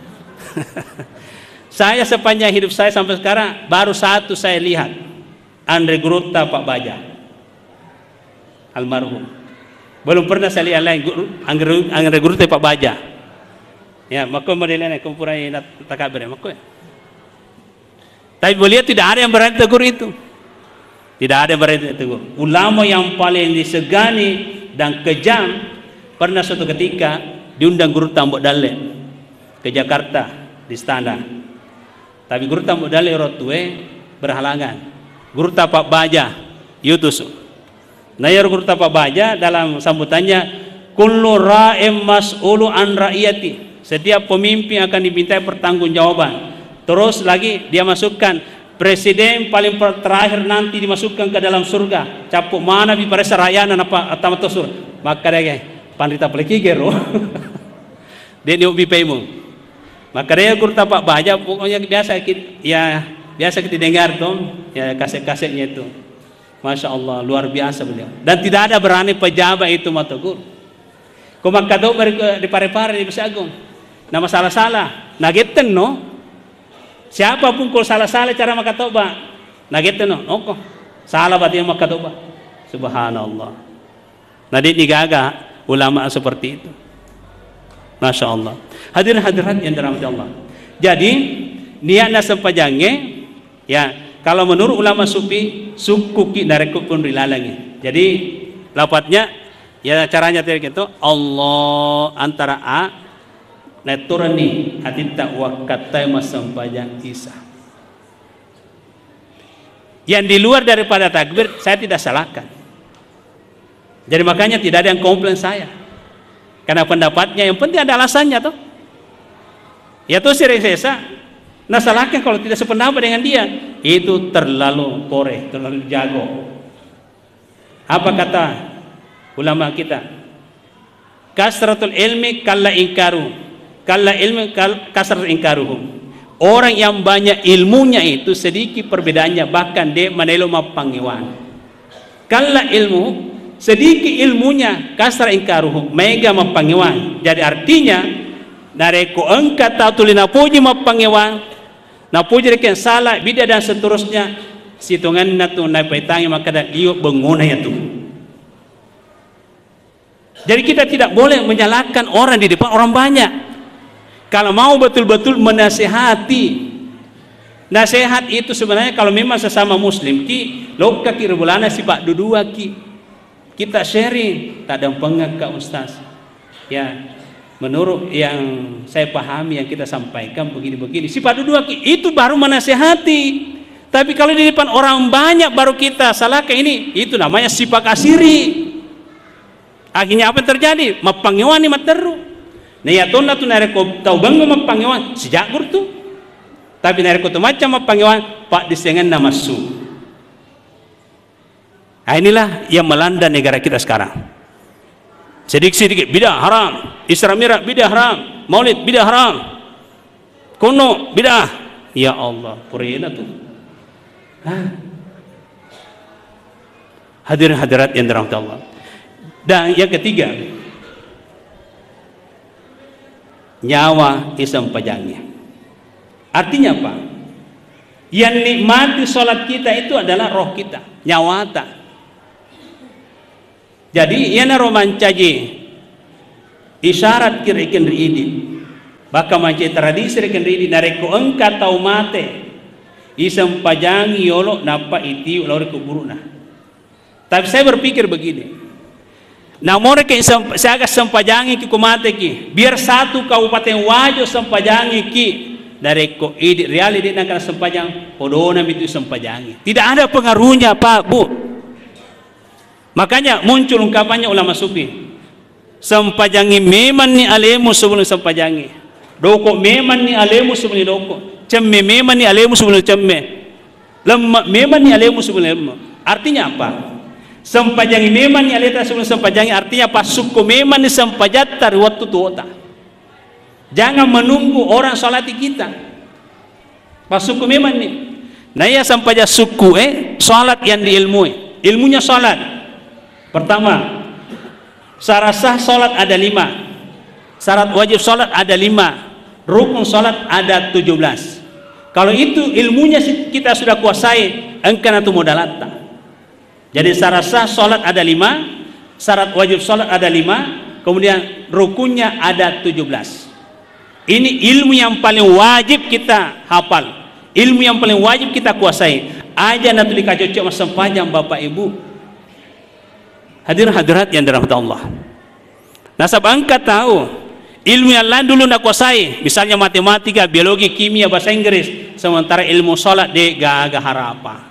Saya sepanjang hidup saya sampai sekarang baru satu saya lihat. Andre Gruta Pak Baja. Almarhum. Belum pernah saya lihat lain angger angger guru Pak Baja. Ya, maka modelnya kumpurai takabir maka. Tapi beliau tidak ada yang berani tegur itu. Tidak ada yang berani tegur. Ulama yang paling disegani dan kejam pernah suatu ketika diundang guru Tambok Dale ke Jakarta di istana. Tapi guru Tambok Dale rotue berhalangan. Guru Pak Baja yutus. Nayar guru Pak Baja dalam sambutannya kullu ra'im mas'ulu an ra'iyati. Setiap pemimpin akan dimintai pertanggungjawaban. Terus lagi dia masukkan presiden paling terakhir nanti dimasukkan ke dalam surga. Capuk mana bi pada sarayana apa atau sur. Maka dia pandita peliki gero. Dia diubi pemu. Maka dia guru Pak Baja pokoknya biasa ya biasa kita dengar tuh ya kaset-kasetnya itu. Masya Allah luar biasa beliau. Dan tidak ada berani pejabat itu matagur. Kung magkado di pare-pare di Masjid Agung. Na masalah-salah, nagitten no. Siapa pun kalau salah-salah cara makatoba, nagitten no. Oko. Salah ba yang makatoba? Subhanallah. Nadi digaga ulama seperti itu. Masya Allah. Hadirin hadirat yang dirahmati Allah. Jadi niatna sempajange ya, kalau menurut ulama sufi suku ki narekuk pun rilalangi. Jadi lapatnya ya caranya itu Allah antara a neturani atita wakatai masampajang Isa. Yang di luar daripada takbir saya tidak salahkan. Jadi makanya tidak ada yang komplain saya. Karena pendapatnya yang penting ada alasannya tuh. Ya tuh sering sesa. Nah salahkan kalau tidak sependapat dengan dia. Itu terlalu koreh, terlalu jago. Apa kata ulama kita? Kasratul ilmi kalla ingkaru. Kalla ilmi kasratul ingkaruhum. Orang yang banyak ilmunya itu sedikit perbedaannya, bahkan dia manelo mapanggiwan. Kalla ilmu sedikit ilmunya kasar ingkaruhum mega mapanggiwan. Jadi artinya nareko engka tahu tulina puji mapanggiwan, na puji reken salah bida dan seterusnya situngan natu na paitangi maka dan iyo bengona ya tuh. Jadi kita tidak boleh menyalahkan orang di depan orang banyak. Kalau mau betul-betul menasehati, nasihat itu sebenarnya kalau memang sesama muslim ki loka ki rebulana si pak dudua ki kita sharing kadang pengak ke ustaz ya, menurut yang saya pahami yang kita sampaikan begini-begini si pak dudua ki itu baru menasehati. Tapi kalau di depan orang banyak baru kita salahkan, ini itu namanya sifat asiri. Akhirnya apa yang terjadi? Mapangyawan ni materu. Nah ya tonna tu nareko tau bangga mapangyawan sejak tu. Tapi nareko tu macam mapangyawan pak disengan nama su. Nah, inilah yang melanda negara kita sekarang. Sedikit-sedikit bidah haram, Isra Mi'raj bidah haram, Maulid bidah haram, kuno bidah. Ya Allah, purina tu. Hadirin hadirat yang dirahmati Allah. Dan yang ketiga, nyawa isam pajangnya. Artinya apa? Yang nikmati sholat kita itu adalah roh kita, nyawata. Jadi ia romancaji isyarat kira-kira riidi. Baka mancai tradisi rekan riidi nareko engka tau mate. Isam pajangi yolo napa iti ulori kuburuna. Tapi saya berpikir begini. Namun ke saya agak sempajangi ki kumate ki. Biar satu kabupaten Wajo sempajangi ki dari ko idi reality nak sempajang podona itu sempajangi. Tidak ada pengaruhnya Pak Bu. Makanya muncul ungkapannya ulama sufi. Sempajangi memang ni alemu sebelum sempajangi. Doko memang ni alemu sebelum doko. Cemme memang ni alemu sebelum cemme. Lemma memang ni alemu sebelum lemma. Artinya apa? Sempajangi memang ni aleta sebelum sempajangi artinya apa? Suku memang ni sempajatar waktu tuota. Jangan menunggu orang salati kita. Pas suku memang ni. Nah ya sampaja suku eh salat yang diilmui. Ilmunya salat. Pertama, syarat sah salat ada lima. Syarat wajib salat ada lima. Rukun salat ada tujuh belas. Kalau itu ilmunya kita sudah kuasai, engkau itu modalata. Jadi syarat sah salat ada lima, syarat wajib salat ada lima, kemudian rukunnya ada tujuh belas. Ini ilmu yang paling wajib kita hafal, ilmu yang paling wajib kita kuasai. Aja nanti dikacocok mas sepanjang Bapak Ibu. Hadirin hadirat yang dirahmati Allah. Nasab angkat tahu ilmu yang lain dulu nak kuasai, misalnya matematika, biologi, kimia, bahasa Inggris, sementara ilmu salat de gaga harapa.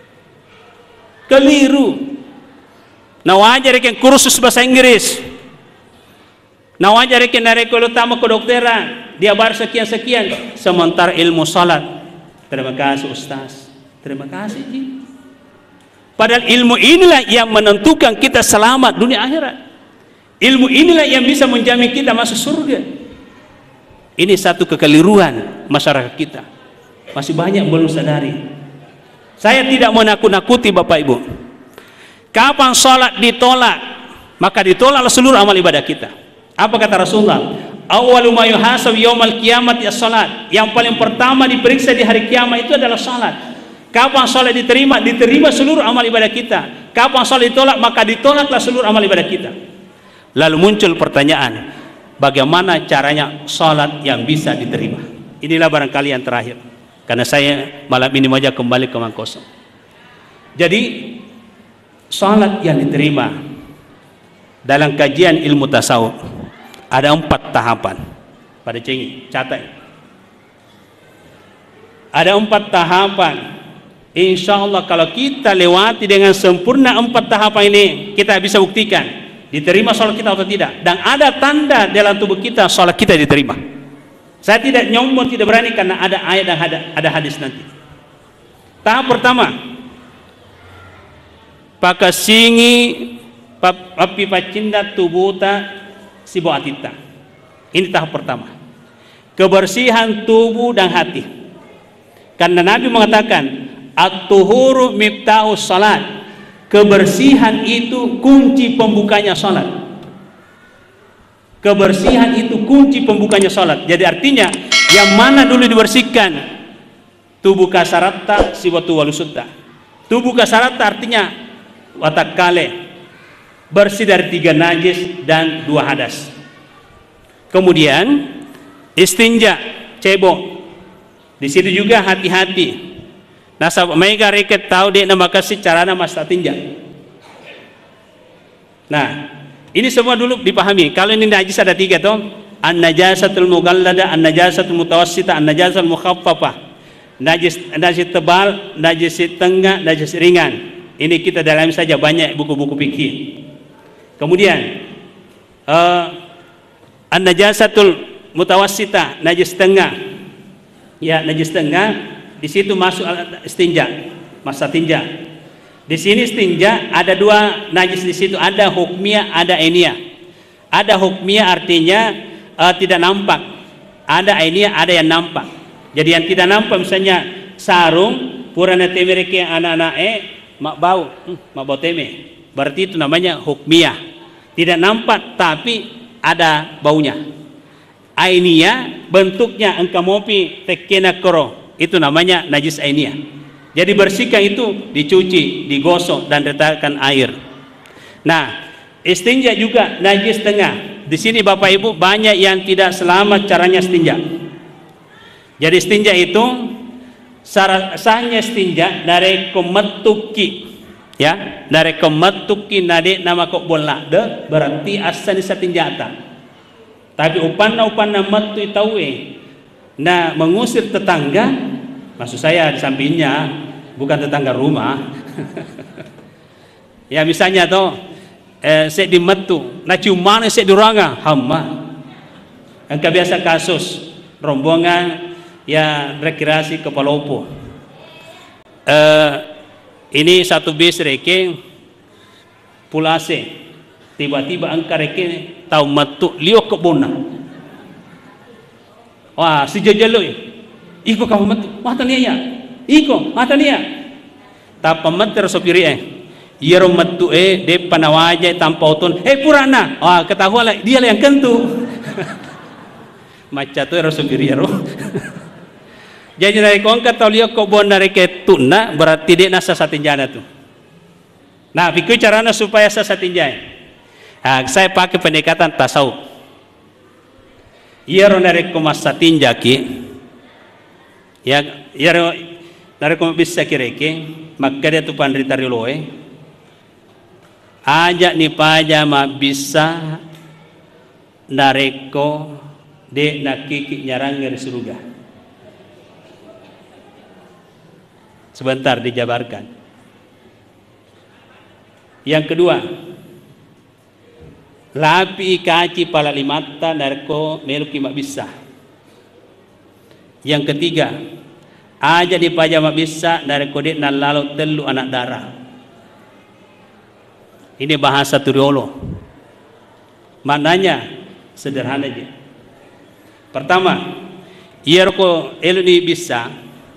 Keliru. Nah wajar ikan kursus bahasa Inggris. Nah wajar ikan dari utama kedokteran, dia bar sekian sekian, sementara ilmu salat. Terima kasih Ustaz. Terima kasih Ji. Padahal ilmu inilah yang menentukan kita selamat dunia akhirat. Ilmu inilah yang bisa menjamin kita masuk surga. Ini satu kekeliruan masyarakat kita. Masih banyak belum sadari. Saya tidak mau nakut-nakuti Bapak Ibu. Kapan sholat ditolak, maka ditolaklah seluruh amal ibadah kita. Apa kata Rasulullah? Awwalu ma yuhasab yaumal qiyamati as-salat. Yang paling pertama diperiksa di hari kiamat itu adalah salat. Kapan salat diterima? Diterima seluruh amal ibadah kita. Kapan salat ditolak? Maka ditolaklah seluruh amal ibadah kita. Lalu muncul pertanyaan, bagaimana caranya salat yang bisa diterima? Inilah barangkali yang terakhir, karena saya malam ini saja kembali ke Mangkosong. Jadi salat yang diterima dalam kajian ilmu tasawuf ada empat tahapan. Pada cengi, catat. Ada empat tahapan. Insya Allah kalau kita lewati dengan sempurna empat tahapan ini, kita bisa buktikan diterima sholat kita atau tidak. Dan ada tanda dalam tubuh kita sholat kita diterima. Saya tidak nyombong, tidak berani, karena ada ayat dan ada, ada hadis nanti. Tahap pertama, pakasingi papi pacinda tubuta sibo atita. Ini tahap pertama, kebersihan tubuh dan hati. Karena Nabi mengatakan at-tuhuru miftahus salat, kebersihan itu kunci pembukanya salat. Kebersihan itu kunci pembukanya salat. Jadi artinya yang mana dulu dibersihkan? Tubuh kasarata sibatu walusutta. Tubuh kasarata artinya watak kale, bersih dari tiga najis dan dua hadas. Kemudian istinja, cebok. Di situ juga hati-hati. Nasab mereka reket tahu dia nama kasih cara nama tinja. Nah, ini semua dulu dipahami. Kalau ini najis ada tiga toh, an-najasatul mughallada, an-najasatul mutawassita, an-najasatul mukhaffafah. Najis najis tebal, najis tengah, najis ringan. Ini kita dalami saja, banyak buku-buku fikih. Kemudian uh, an-najasatul mutawassita, najis tengah. Ya, najis tengah, di situ masuk istinja, masa tinja. Di sini istinja ada dua najis di situ, ada hukmiyah, ada ainiyah. Ada hukmiyah artinya uh, tidak nampak. Ada ainiyah, ada yang nampak. Jadi yang tidak nampak misalnya sarung, purana temereke anak-anak eh mak bau, hmm, mak bau teme. Berarti itu namanya hukmiyah. Tidak nampak tapi ada baunya. Ainiyah bentuknya engkau mopi tekena koro, itu namanya najis ainiyah. Jadi bersihkan itu, dicuci, digosok dan letakkan air. Nah, istinja juga najis tengah. Di sini Bapak Ibu banyak yang tidak selamat caranya istinja. Jadi istinja itu sahnya istinja dari kometuki, ya, dari kometuki nade nama kok bola de berarti asal istinjata. Tapi upanna-upanna metu itawe, nah mengusir tetangga, maksud saya di sampingnya, bukan tetangga rumah. Ya misalnya toh, eh, saya di metu, nah cuma saya di ruangan, hama. Angka biasa kasus rombongan ya rekreasi ke Palopo. Eh, ini satu bis reke pulase. Tiba-tiba angka reke tahu metu liok ke bona. Wah, si jajaloi. Iko kamu metu, mata niya. Iko, mata niya. Tapa meter sopiri eh. Yero metu eh de panawaja tanpa oton. Eh purana. Wah, ketahuan lah dia lah yang kentu. Maca tu ero sopiri ero. Jadi dari kongka tahu liok ke bona reke tuna berarti dia nasa satinjana tu. Nah, pikir caranya supaya sa satinjana. Nah, saya pakai pendekatan tasawuf. Iya dari komasa tinjaki, ya, iya dari kom bisa kireke, maka dia tu pandrita riloe, ajak ni paja ma bisa nareko de nakiki nyarang dari surga. Sebentar dijabarkan. Yang kedua, lapi kaci pala limata narko meluki mak bisa. Yang ketiga, aja di paja mak bisa narko dek nalalu telu anak darah. Ini bahasa Turiolo. Maknanya sederhana aja. Pertama, ierko elu ni bisa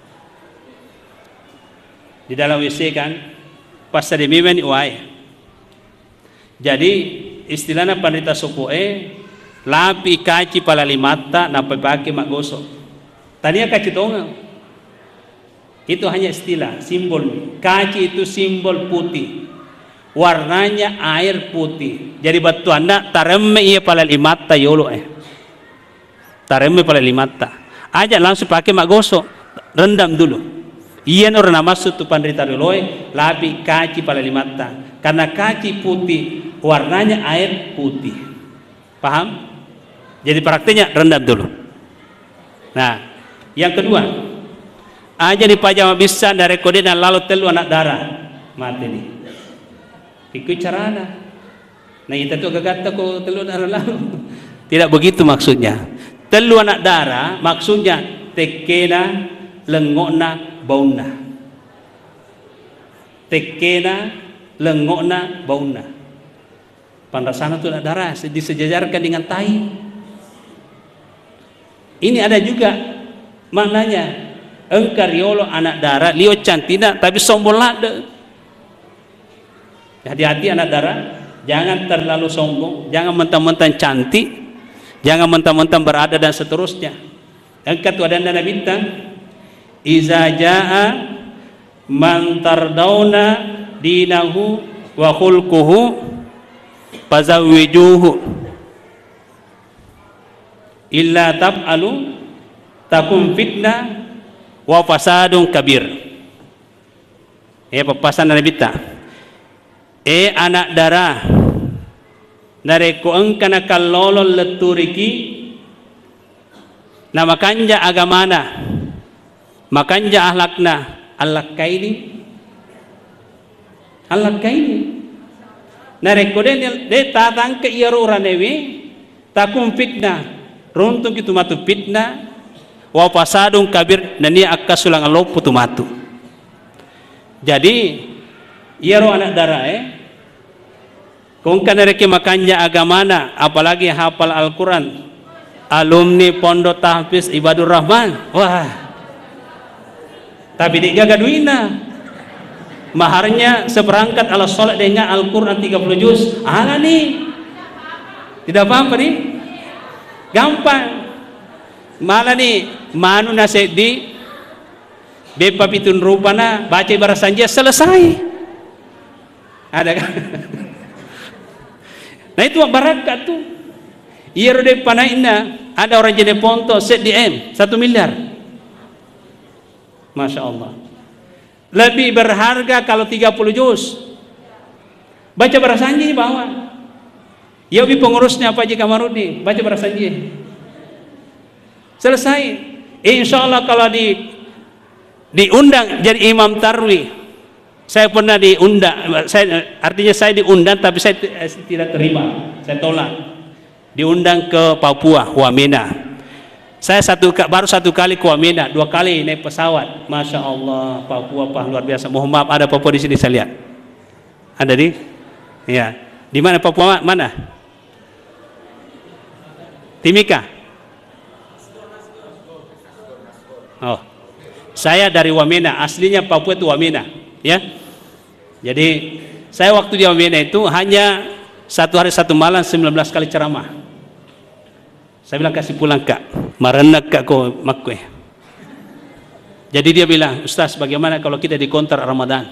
di dalam W C kan pas ada mimen uai. Jadi istilahnya pandita sopoe lapi kaci pala limata napa pakai mak gosok. Tadinya kaci tonga. Itu hanya istilah, simbol. Kaci itu simbol putih. Warnanya air putih. Jadi batu anda taremme ia pala limata yolo eh. Taremme pala limata. Aja langsung pakai mak gosok, rendam dulu. Iya orang masuk tu pandrita doloy, labi kaci pala limata. Karena kaci putih, warnanya air putih. Paham? Jadi prakteknya rendam dulu. Nah, yang kedua, aja di pajama bisa dari kode dan lalu telu anak darah mati nih. Ikut carana. Nah itu tuh gagata ko telu darah lalu. Tidak begitu maksudnya. Telu anak darah maksudnya tekena lengokna bauna. Tekena lengokna bauna. Pandasana itu anak darah disejajarkan dengan tai. Ini ada juga maknanya engkar yolo anak darah lio cantina tapi sombong lada. Hati-hati anak darah, jangan terlalu sombong, jangan mentang-mentang cantik, jangan mentang-mentang berada dan seterusnya. Engkar tu ada nana bintang iza jaa man tardawna dinahu wa khulquhu fazawwijuhu illa tab'alu takum fitnah wa fasadun kabir. Eh papasan na bita. Eh anak darah nareko engkana kallolo leturiki na makanja agamana makanja ahlakna Allah kaini Allah kaini nareko de de tatang ke iyarura newi takum fitnah runtung itu matu fitnah wa fasadun kabir nani akka sulang alopu tu matu. Jadi iyaro anak darah eh kung kanareke makanya agamana apalagi hafal Al-Quran alumni pondok tahfiz Ibadur Rahman wah tapi di gagaduina maharnya seperangkat ala sholat dengan Al-Quran tiga puluh juz ala nih tidak apa-apa nih gampang malah nih manu nasib di bepa pitun rupana baca barasanja selesai ada kan nah itu barakat tuh iya rode panaina ada orang jadi ponto set di M satu miliar Masya Allah lebih berharga kalau tiga puluh juz baca barasanji di bawah ya bi pengurusnya Pak Haji Kamarudin baca barasanji selesai insya Allah kalau di diundang jadi imam tarwih. Saya pernah diundang, saya, artinya saya diundang tapi saya tidak terima, saya tolak. Diundang ke Papua, Wamena. Saya satu baru satu kali ke Wamena, dua kali naik pesawat. Masya Allah, Papua Pak luar biasa. Mohon maaf ada Papua di sini saya lihat. Ada di? Ya. Di mana Papua? Mana? Timika. Oh, saya dari Wamena. Aslinya Papua itu Wamena, ya. Jadi saya waktu di Wamena itu hanya satu hari satu malam sembilan belas kali ceramah. Saya bilang kasih pulang kak, marenak kak ko makwe. Jadi dia bilang, Ustaz bagaimana kalau kita di kontrak Ramadan?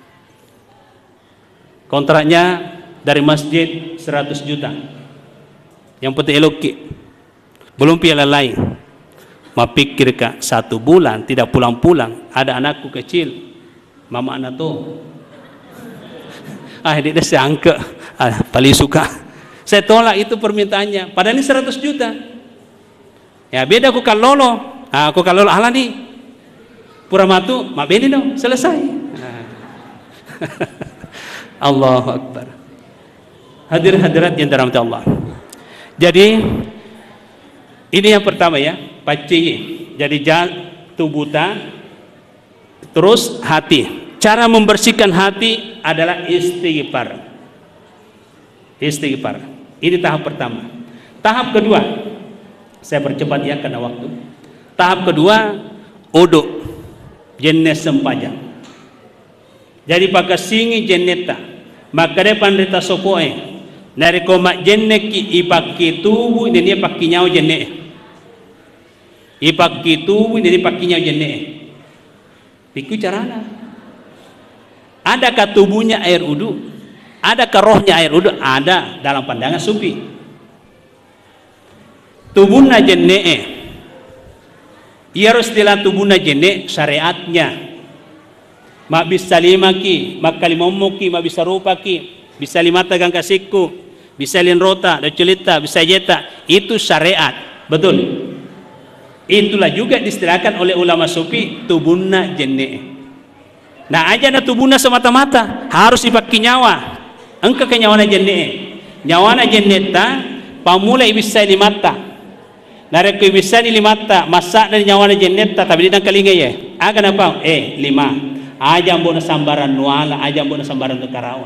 Kontraknya dari masjid seratus juta. Yang penting eloki. Belum piala lain. Mapikir kak satu bulan tidak pulang-pulang, ada anakku kecil, mama anak tuh. Ah dia dah sangka ah, paling suka saya tolak itu permintaannya padahal ini seratus juta ya beda aku kalau lolo ah, aku kalau lolo ala nih pura matu mak beda dong selesai ah. Allahu Akbar hadir-hadirat yang dirahmati Allah. Jadi ini yang pertama ya paci jadi jatuh buta terus hati. Cara membersihkan hati adalah istighfar. Istighfar. Ini tahap pertama. Tahap kedua, saya percepat ya karena waktu. Tahap kedua, uduk. Jenis sempajang. Jadi pakai singi jeneta. Maka depan rita sopoe. nari ko mak jenne ki ipakki tubu ini pakki nyaw jenne ipakki tubu ini pakki nyaw jenne piku carana adakah tubuhnya air wudu, adakah rohnya air wudu? Ada dalam pandangan sufi. Tubuhna jenne ia harus dalam tubuhna jenne syariatnya mak bisa lima ki mak kalimomo ki mak bisa rupa ki bisa lima tagang kasikku bisa lin rota dan celita bisa jeta, itu syariat, betul. Itulah juga distilahkan oleh ulama sufi tubuhna jenne. Nah aja na tubuhna semata-mata harus dipakki nyawa engka ke nyawana jenne nyawana jenne ta pamulai bisa limata nareko bisa ni limata masa dari nyawana jenne ta tapi didang kalinga ya aga apa eh lima aja mbona sambaran nuala aja mbona sambaran Karawa.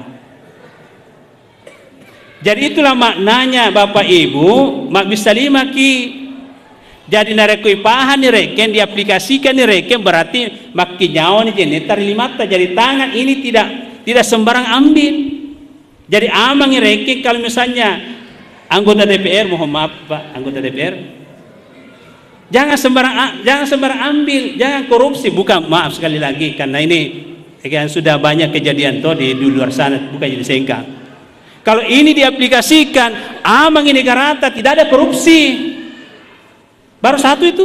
Jadi itulah maknanya Bapak Ibu mak bisa lima ki. Jadi nareko ipahan ni reken diaplikasikan ni reken berarti makki nyawa ni jenne tar limata. Jadi tangan ini tidak tidak sembarang ambil. Jadi amang ni reken kalau misalnya anggota D P R, mohon maaf Pak, anggota D P R, jangan sembarang jangan sembarang ambil, jangan korupsi. Bukan, maaf sekali lagi karena ini kan sudah banyak kejadian toh di, di luar sana, bukan jadi sengkang. Kalau ini diaplikasikan amang ini garata tidak ada korupsi. Baru satu itu,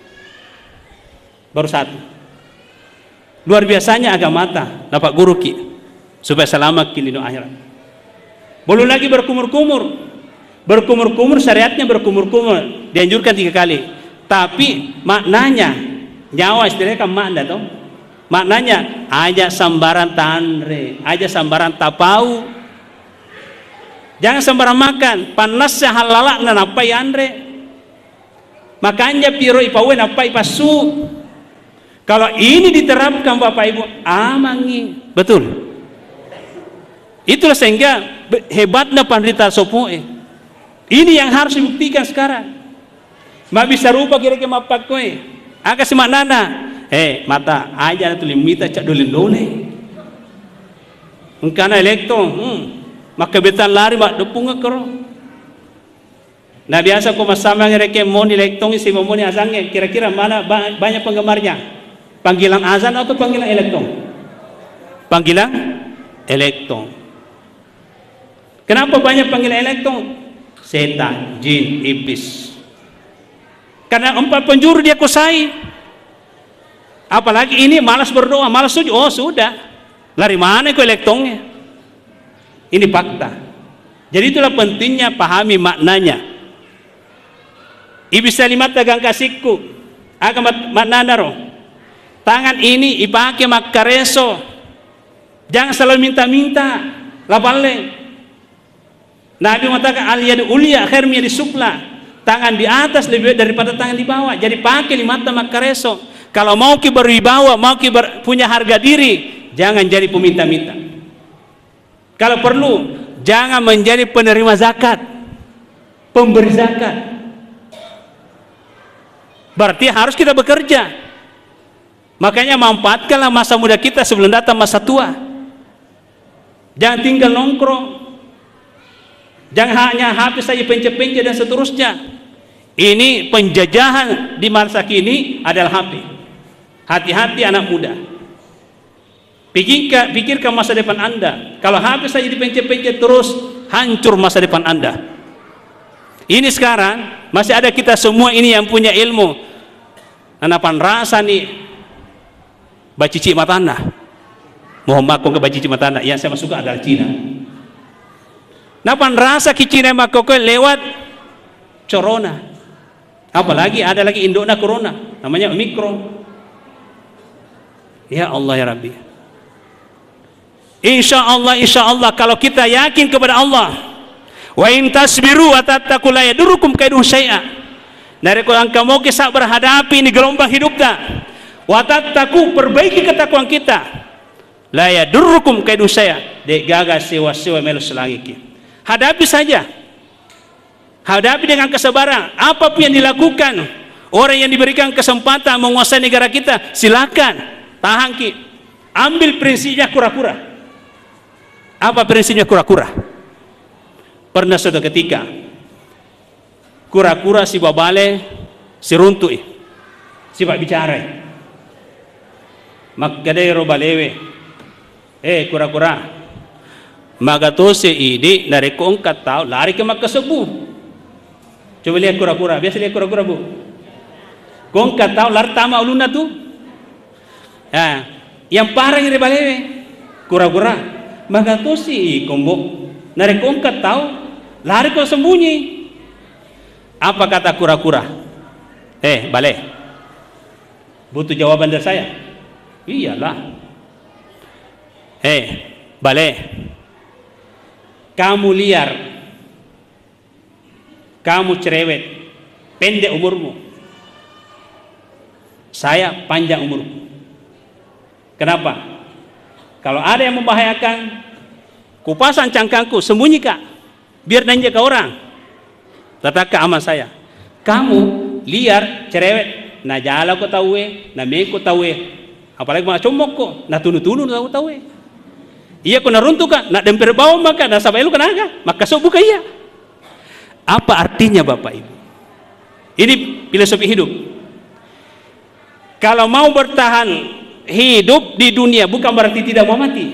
baru satu. Luar biasanya agama mata, dapat guru ki, supaya selamat kini no akhirat. Belum lagi berkumur-kumur, berkumur-kumur syariatnya berkumur-kumur, dianjurkan tiga kali. Tapi maknanya nyawa istilahnya kan makna toh, maknanya aja sambaran tanre, aja sambaran tapau. Jangan sembarang makan, panasnya halalak na napai andre. Makanya piro ipawen apa ipasu. Kalau ini diterapkan Bapak Ibu amangi, betul. Itulah sehingga hebatnya pandita sopoe. Ini yang harus dibuktikan sekarang. Ma bisa rupa kira-kira mapak koe. Aga si maknana. Eh mata aja tu limita cak dolin dole. Engkana elektron, hmm. Maka betan lari mak depung kero. Nah biasa ko masama ngereke mon elektron si momoni azannya kira-kira mana banyak penggemarnya? Panggilan azan atau panggilan elektron? Panggilan elektron. Kenapa banyak panggilan elektron? Setan, jin, iblis. Karena empat penjuru dia kuasai. Apalagi ini malas berdoa, malas sujud. Oh sudah, lari mana ke elektronnya? Ini fakta. Jadi itulah pentingnya pahami maknanya. Ibisa lima tagang kasihku agak maknana roh. Tangan ini ipakai makareso. Jangan selalu minta-minta. Lapale. Nabi mengatakan aliyad ulia khairnya di supla. Tangan di atas lebih baik daripada tangan di bawah. Jadi pakai lima tagang makareso. Kalau mau ki berwibawa, mau ki ber, punya harga diri, jangan jadi peminta-minta. Kalau perlu, jangan menjadi penerima zakat, pemberi zakat. Berarti harus kita bekerja. Makanya manfaatkanlah masa muda kita sebelum datang masa tua. Jangan tinggal nongkrong. Jangan hanya H P saja pencet-pencet dan seterusnya. Ini penjajahan di masa kini adalah H P. Hati-hati anak muda. Pikirkan, pikirkan masa depan Anda. Kalau H P saja dipencet-pencet terus, hancur masa depan Anda. Ini sekarang masih ada kita semua ini yang punya ilmu. Anapan rasa nih bacici matana. Mohon maaf ke bacici matana. Yang saya masuk adalah Cina. Napan rasa ki Cina makoko lewat corona. Apalagi ada lagi indokna corona, namanya Omikron. Ya Allah ya Rabbi. Insya Allah, insya Allah kalau kita yakin kepada Allah. Wa in tasbiru wa tattaqu la yadurukum kaiduhum syai'a. Dari kalau kamu kisah berhadapi ini gelombang hidupnya. Wa tattaqu perbaiki ketakwaan kita. La yadurukum kaiduhum syai'a. Dek gagas sewa-sewa melu selangiki. Hadapi saja. Hadapi dengan kesabaran. Apapun yang dilakukan, orang yang diberikan kesempatan menguasai negara kita, silakan tahan ki. Ambil prinsipnya kura-kura. Apa prinsipnya kura-kura? Pernah suatu ketika kura-kura si babale si runtui si pak bicara makgadero balewe eh kura-kura magatose idi nareko ongkat tau lari ke makasebu. Coba lihat kura-kura, biasa lihat kura-kura bu, kongkat tau lari tama uluna tuh. Nah, yang parah ini balewe kura-kura magatose kombo nareko ongkat tau lari ke sembunyi. Apa kata kura-kura? Eh bale, butuh jawaban dari saya. Iyalah. Eh bale, kamu liar, kamu cerewet, pendek umurmu, saya panjang umurku. Kenapa? Kalau ada yang membahayakan, kupasang cangkangku, sembunyi kak, biar nanya ke orang. Letakkan aman saya. Kamu liar, cerewet, na jala ko tawe, na me ko tawe, apalagi mga comok ko, na tunu-tunu na tawe. Iya ko naruntukan, nak demper bawah maka na sabay lu kenaga, maka so buka iya. Apa artinya Bapak Ibu? Ini filosofi hidup. Kalau mau bertahan hidup di dunia bukan berarti tidak mau mati.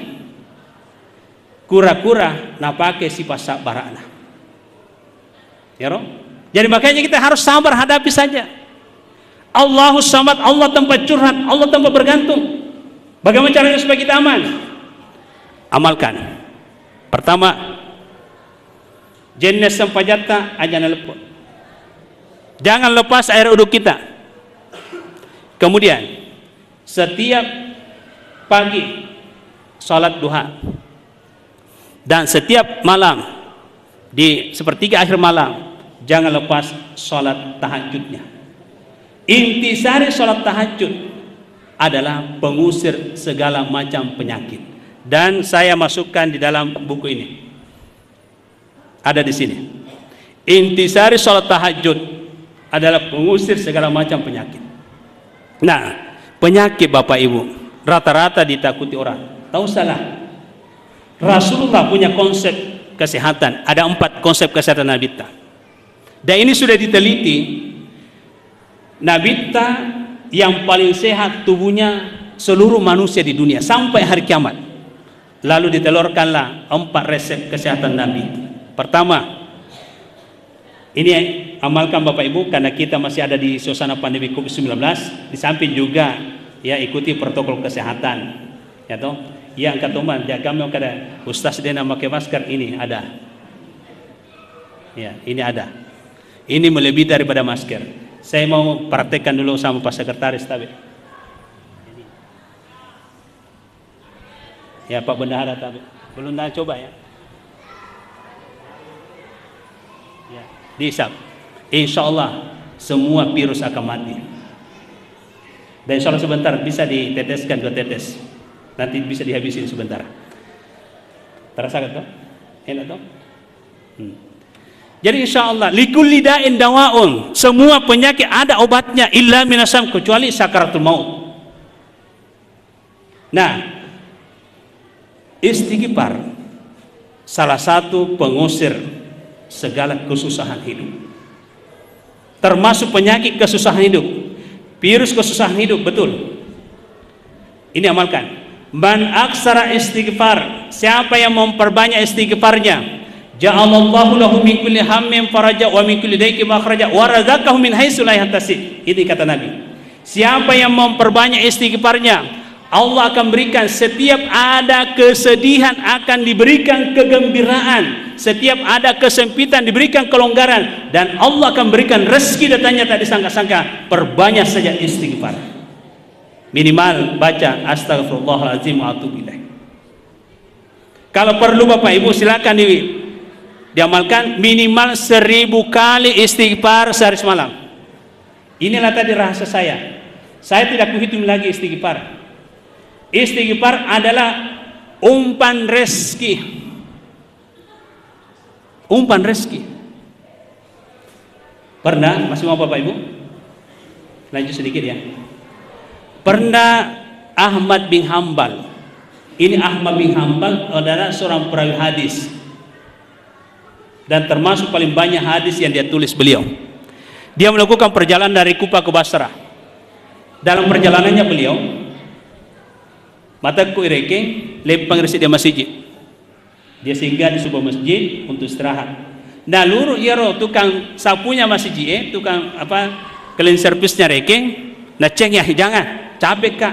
Kura-kura na pakai si pasak barana. Ya roh? Jadi makanya kita harus sabar hadapi saja. Allahus samad, Allah tempat curhat, Allah tempat bergantung. Bagaimana caranya supaya kita aman? Amalkan. Pertama, jenis sempajata ajana lepot. Jangan lepas air uduk kita. Kemudian setiap pagi salat duha dan setiap malam di sepertiga akhir malam jangan lepas salat tahajudnya. Intisari salat tahajud adalah pengusir segala macam penyakit. Dan saya masukkan di dalam buku ini. Ada di sini. Intisari salat tahajud adalah pengusir segala macam penyakit. Nah, penyakit Bapak Ibu rata-rata ditakuti orang. Tahu salah. Rasulullah punya konsep kesehatan. Ada empat konsep kesehatan nabita. Dan ini sudah diteliti. Nabita yang paling sehat tubuhnya seluruh manusia di dunia sampai hari kiamat. Lalu ditelurkanlah empat resep kesehatan Nabi. Pertama, ini amalkan Bapak Ibu karena kita masih ada di suasana pandemi covid sembilan belas. Di samping juga ya ikuti protokol kesehatan. Ya toh, yang katoman jaga kami kada ustaz dia nama pakai masker ini ada. Ya, ini ada. Ini melebihi daripada masker. Saya mau praktekkan dulu sama Pak Sekretaris tapi. Ya Pak Bendahara tapi belum dah coba ya. Ya, dihisap. Insya Allah semua virus akan mati. Dan insya Allah sebentar bisa diteteskan dua tetes. Nanti bisa dihabisin sebentar. Terasa kan toh? Enak toh? Hmm. Jadi insya Allah likulli da'in dawaun, semua penyakit ada obatnya illa minasam kecuali sakaratul maut. Nah, istighfar salah satu pengusir segala kesusahan hidup, termasuk penyakit kesusahan hidup, virus kesusahan hidup. Betul, ini amalkan. Man aksara istighfar, siapa yang memperbanyak istighfarnya, ja'alallahu lahu min kulli hammin faraja wa min kulli dayqin makhraja wa razaqahu min haitsu la yahtasib. Ini kata Nabi, siapa yang memperbanyak istighfarnya, Allah akan berikan, setiap ada kesedihan akan diberikan kegembiraan, setiap ada kesempitan diberikan kelonggaran, dan Allah akan berikan rezeki datangnya tak disangka-sangka. Perbanyak saja istighfar. Minimal baca astagfirullahaladzim wa atubu ilaih. Kalau perlu Bapak Ibu silakan di, diamalkan minimal seribu kali istighfar sehari semalam. Inilah tadi rahasia saya. Saya tidak kuhitung lagi istighfar. Istighfar adalah umpan rezeki. Umpan rezeki. Pernah, masih mau Bapak Ibu? Lanjut sedikit ya. Pernah Ahmad bin Hambal. Ini Ahmad bin Hambal adalah seorang perawi hadis. dan termasuk paling banyak hadis yang dia tulis beliau. Dia melakukan perjalanan dari Kufa ke Basrah. Dalam perjalanannya beliau mata ku irekeng lepang resi dia masjid. Dia singgah di sebuah masjid untuk istirahat. Nah luru iaro tukang sapunya masjid eh, tukang apa clean service-nya rekeng, nah ceng ya jangan capek kak.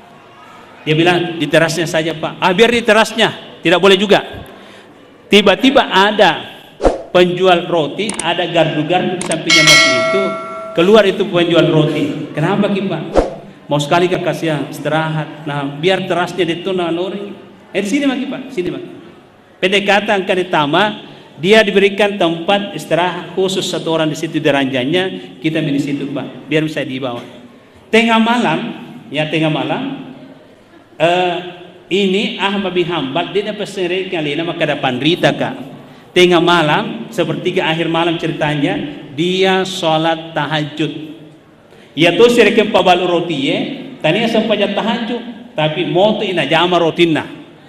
Dia bilang di terasnya saja pak. Ah biar di terasnya, tidak boleh juga. Tiba-tiba ada penjual roti, ada gardu-gardu di sampingnya masjid itu, keluar itu penjual roti. Kenapa Pak? Mau sekali kak kasih istirahat. Nah biar terasnya dituna nori. Eh sini maki Pak, sini maki. Pendekatan kan ditama, dia diberikan tempat istirahat khusus satu orang di situ di ranjangnya, kita di situ Pak, biar bisa dibawa. Tengah malam, ya tengah malam, uh, ini Ahmad bin Hanbal dia dapat sendiri kali nama kada pandrita kak. Tengah malam, sepertiga akhir malam ceritanya, dia sholat tahajud. Ya tuh sirkem pabal roti ya, tania sampai tahajud, tapi moto ina jama rotina.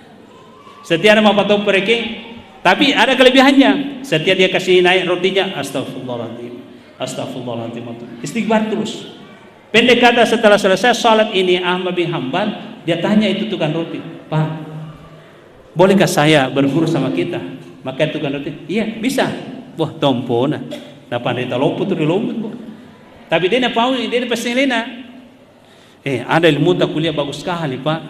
Setiap nama patau pereke, tapi ada kelebihannya. Setiap dia kasih naik rotinya, astagfirullahaladzim, astagfirullahaladzim, istighfar terus. Pendek kata setelah selesai sholat ini Ahmad bin Hanbal, dia tanya itu tukang roti, Pak, bolehkah saya berguru sama kita? Maka tukang roti, iya bisa. Wah tompona, dapat dia loput tuh di loput. Tapi dia nak tahu, dia pasti lena. Eh ada ilmu tak kuliah bagus sekali Pak.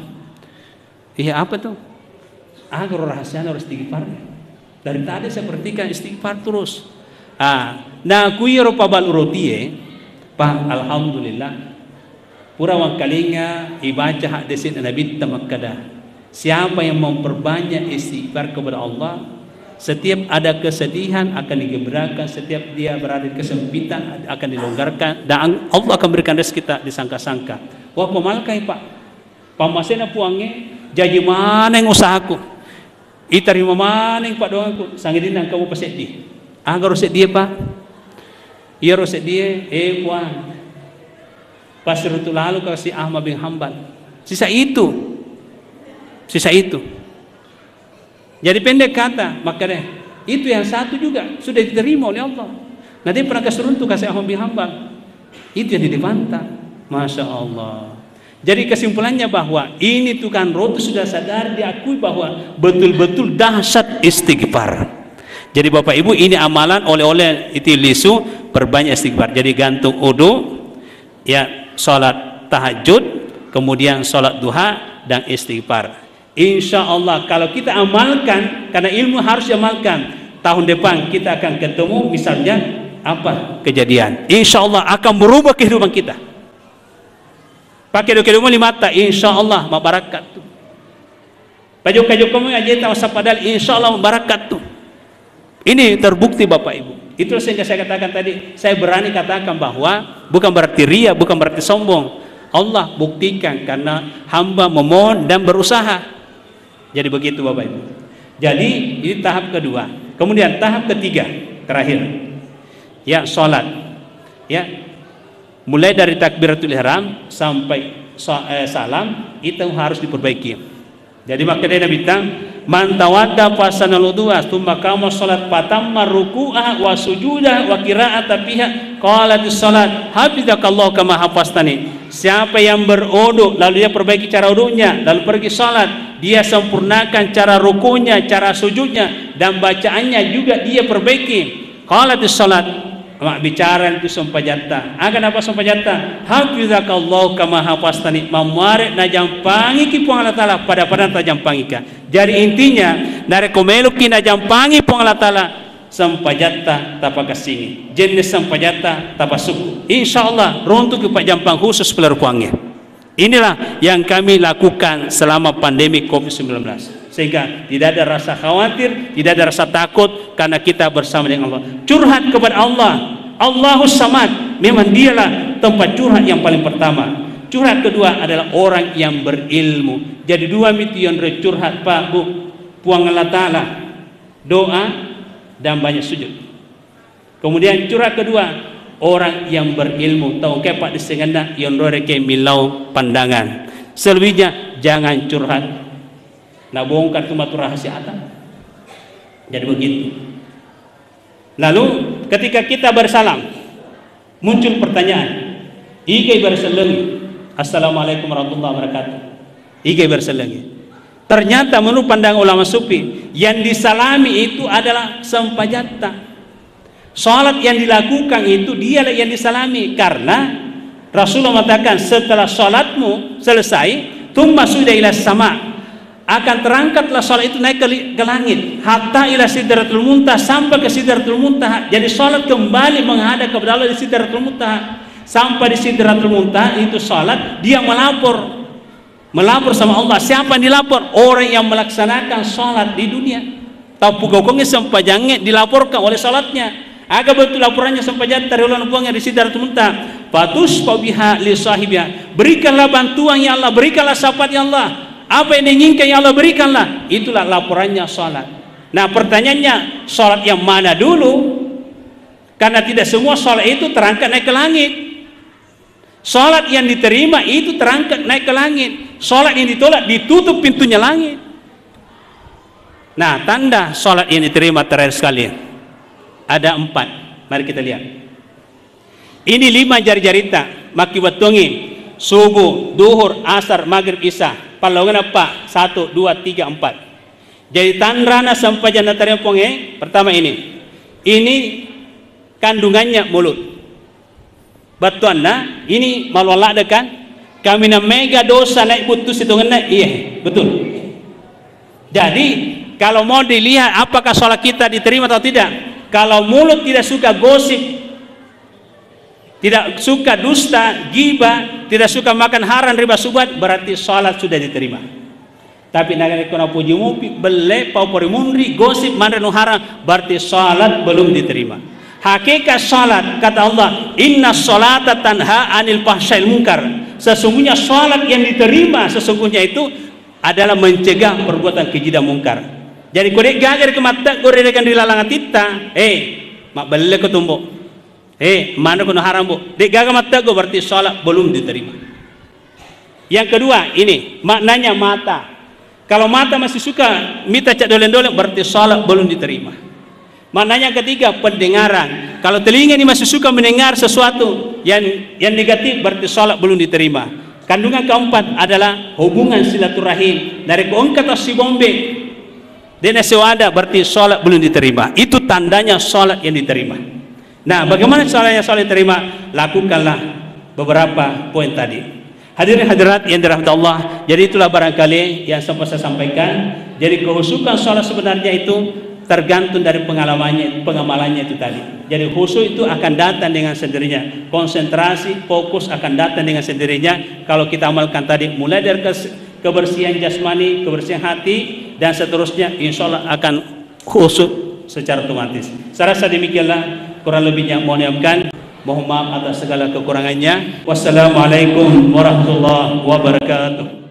Iya apa tuh? Agar rahasianya harus istighfar. Dari tadi saya perhatikan istighfar terus. Ah, nah kuiro pabal roti eh, Pak alhamdulillah. Pura wang kalinga ibaca hadisin Nabi tamakkadah. Siapa yang memperbanyak istighfar kepada Allah, setiap ada kesedihan akan digebrakan, setiap dia berada di kesempitan akan dilonggarkan, dan Allah akan berikan rezeki kita disangka-sangka. Wah pemalkai Pak, pamasena puangnya jadi mana yang usahaku? Itarima mana yang Pak doangku? Sangidin yang kamu pasek di. Agar roset dia Pak. Iya roset dia. Eh puan. Pas itu lalu kasih Ahmad bin Hanbal. Sisa itu. Sisa itu. Jadi pendek kata, makanya itu yang satu juga sudah diterima oleh Allah. Nanti pernah kasih runtuh kasih Ahmad bin Hanbal. Itu yang dibantah. Masya Allah. Jadi kesimpulannya bahwa ini tukang roti sudah sadar, diakui bahwa betul-betul dahsyat istighfar. Jadi Bapak Ibu ini amalan oleh-oleh itu lisu perbanyak istighfar. Jadi gantung udu, ya sholat tahajud, kemudian sholat duha dan istighfar. Insya Allah kalau kita amalkan, karena ilmu harus diamalkan, tahun depan kita akan ketemu misalnya apa kejadian. Insya Allah akan berubah kehidupan kita. Pakai doa kehidupan lima mata, insya Allah membarakat tu. Pajok-pajok kamu aja tahu sapadal, insya Allah membarakat tu. Ini terbukti Bapak Ibu. Itu sehingga saya katakan tadi, saya berani katakan bahwa bukan berarti ria, bukan berarti sombong. Allah buktikan karena hamba memohon dan berusaha. Jadi begitu Bapak Ibu. Jadi ini tahap kedua. Kemudian tahap ketiga terakhir, ya sholat, ya. Mulai dari takbiratul ihram sampai salam itu harus diperbaiki. Jadi makanya Nabi bilang, man tawadda fasana wudu'a tsumma qama shalat fatamma ruku'ah wa sujudah wa qira'ata fiha qalatis salat hafizakallahu kama hafastani. Siapa yang berwudu lalu dia perbaiki cara wudunya, lalu pergi salat, dia sempurnakan cara rukunya, cara sujudnya dan bacaannya juga dia perbaiki. Qalatis salat, mak bicara itu sampajata. Akan apa sampajata? Hafizakallahu kama hafastani. Mamare na jampangi ki puang Allah Taala pada pada ta jampangi ka. Jadi intinya dari komeluki na jampangi puang Allah Taala sampajata tapakasini. Jenis sampajata tapasuku. Insyaallah runtuk ki pak jampang khusus pelar puangnya. Inilah yang kami lakukan selama pandemi covid sembilan belas. Sehingga tidak ada rasa khawatir, tidak ada rasa takut karena kita bersama dengan Allah. Curhat kepada Allah. Allahus Samad, memang dialah tempat curhat yang paling pertama. Curhat kedua adalah orang yang berilmu. Jadi dua miti yang curhat Pak Bu, puang Allah Ta'ala, doa dan banyak sujud. Kemudian curhat kedua, orang yang berilmu. Tahu ke Pak disenganda yang roreke milau pandangan. Selebihnya jangan curhat. Nah bongkar cuma tu rahasia atas. Jadi begitu. Lalu ketika kita bersalam, muncul pertanyaan, igai berselengi, assalamualaikum warahmatullahi wabarakatuh, igai berselengi. Ternyata menurut pandangan ulama sufi, yang disalami itu adalah sampajata. Salat yang dilakukan itu dialah yang disalami, karena Rasulullah mengatakan setelah salatmu selesai, tsumma suida ila sama, akan terangkatlah salat itu naik ke, ke langit, hatta ila sidratul muntaha, sampai ke sidratul muntaha. Jadi salat kembali menghadap kepada Allah di sidratul muntaha. Sampai di sidratul muntaha itu salat, dia melapor melapor sama Allah. Siapa yang dilapor? Orang yang melaksanakan salat di dunia. Tapi pokoknya sampai jangan dilaporkan oleh salatnya. Agar betul laporannya sampai jatuh dari ulang buangnya di sidratul muntaha. Fatus biha li sahibiha, berikanlah bantuan ya Allah, berikanlah syafaat ya Allah. Apa yang diinginkan ya Allah berikanlah. Itulah laporannya salat. Nah pertanyaannya, salat yang mana dulu? Karena tidak semua salat itu terangkat naik ke langit. Salat yang diterima itu terangkat naik ke langit. Salat yang ditolak ditutup pintunya langit. Nah tanda salat yang diterima terakhir sekali ada empat. Mari kita lihat. Ini lima jari-jarita maki watongi subuh, duhur, asar, maghrib, isya. Palongan apa? Satu, dua, tiga, empat. Jadi tandrana sampai janatarian ponge. Pertama ini. Ini kandungannya mulut. Batuanna ini malwala ada kan? Kami na mega dosa naik putus itu ngena. Iya, betul. Jadi kalau mau dilihat apakah sholat kita diterima atau tidak, kalau mulut tidak suka gosip, tidak suka dusta, ghibah, tidak suka makan haram, riba, subat, berarti sholat sudah diterima. Tapi nagari kuna puji mupi bele pau porimundri gosip mandanu haram, berarti sholat belum diterima. Hakikat sholat kata Allah, inna sholata tanha anil fahsyail munkar. Sesungguhnya sholat yang diterima sesungguhnya itu adalah mencegah perbuatan keji dan mungkar. Jadi kau dek gagar ke mata kau redakan di lalangan tita, eh mak bele kau tumbuk, eh mana kau haram bu, dek gagar mata kau berarti sholat belum diterima. Yang kedua ini maknanya mata. Kalau mata masih suka minta cak dolen-dolen berarti sholat belum diterima. Maknanya ketiga pendengaran. Kalau telinga ini masih suka mendengar sesuatu yang yang negatif berarti sholat belum diterima. Kandungan keempat adalah hubungan silaturahim dari keongkat atau si bombe. Dena sewada berarti sholat belum diterima. Itu tandanya sholat yang diterima. Nah, bagaimana sholat yang sholat diterima? Lakukanlah beberapa poin tadi. Hadirin hadirat yang dirahmati Allah. Jadi itulah barangkali yang sempat saya sampaikan. Jadi kehusukan sholat sebenarnya itu tergantung dari pengalamannya, pengamalannya itu tadi. Jadi khusyuk itu akan datang dengan sendirinya. Konsentrasi, fokus akan datang dengan sendirinya. Kalau kita amalkan tadi, mulai dari kebersihan jasmani, kebersihan hati, dan seterusnya, insya Allah akan khusyuk secara otomatis. Saya rasa demikianlah, kurang lebihnya mohon dimaafkan. Mohon maaf atas segala kekurangannya. Wassalamualaikum warahmatullahi wabarakatuh.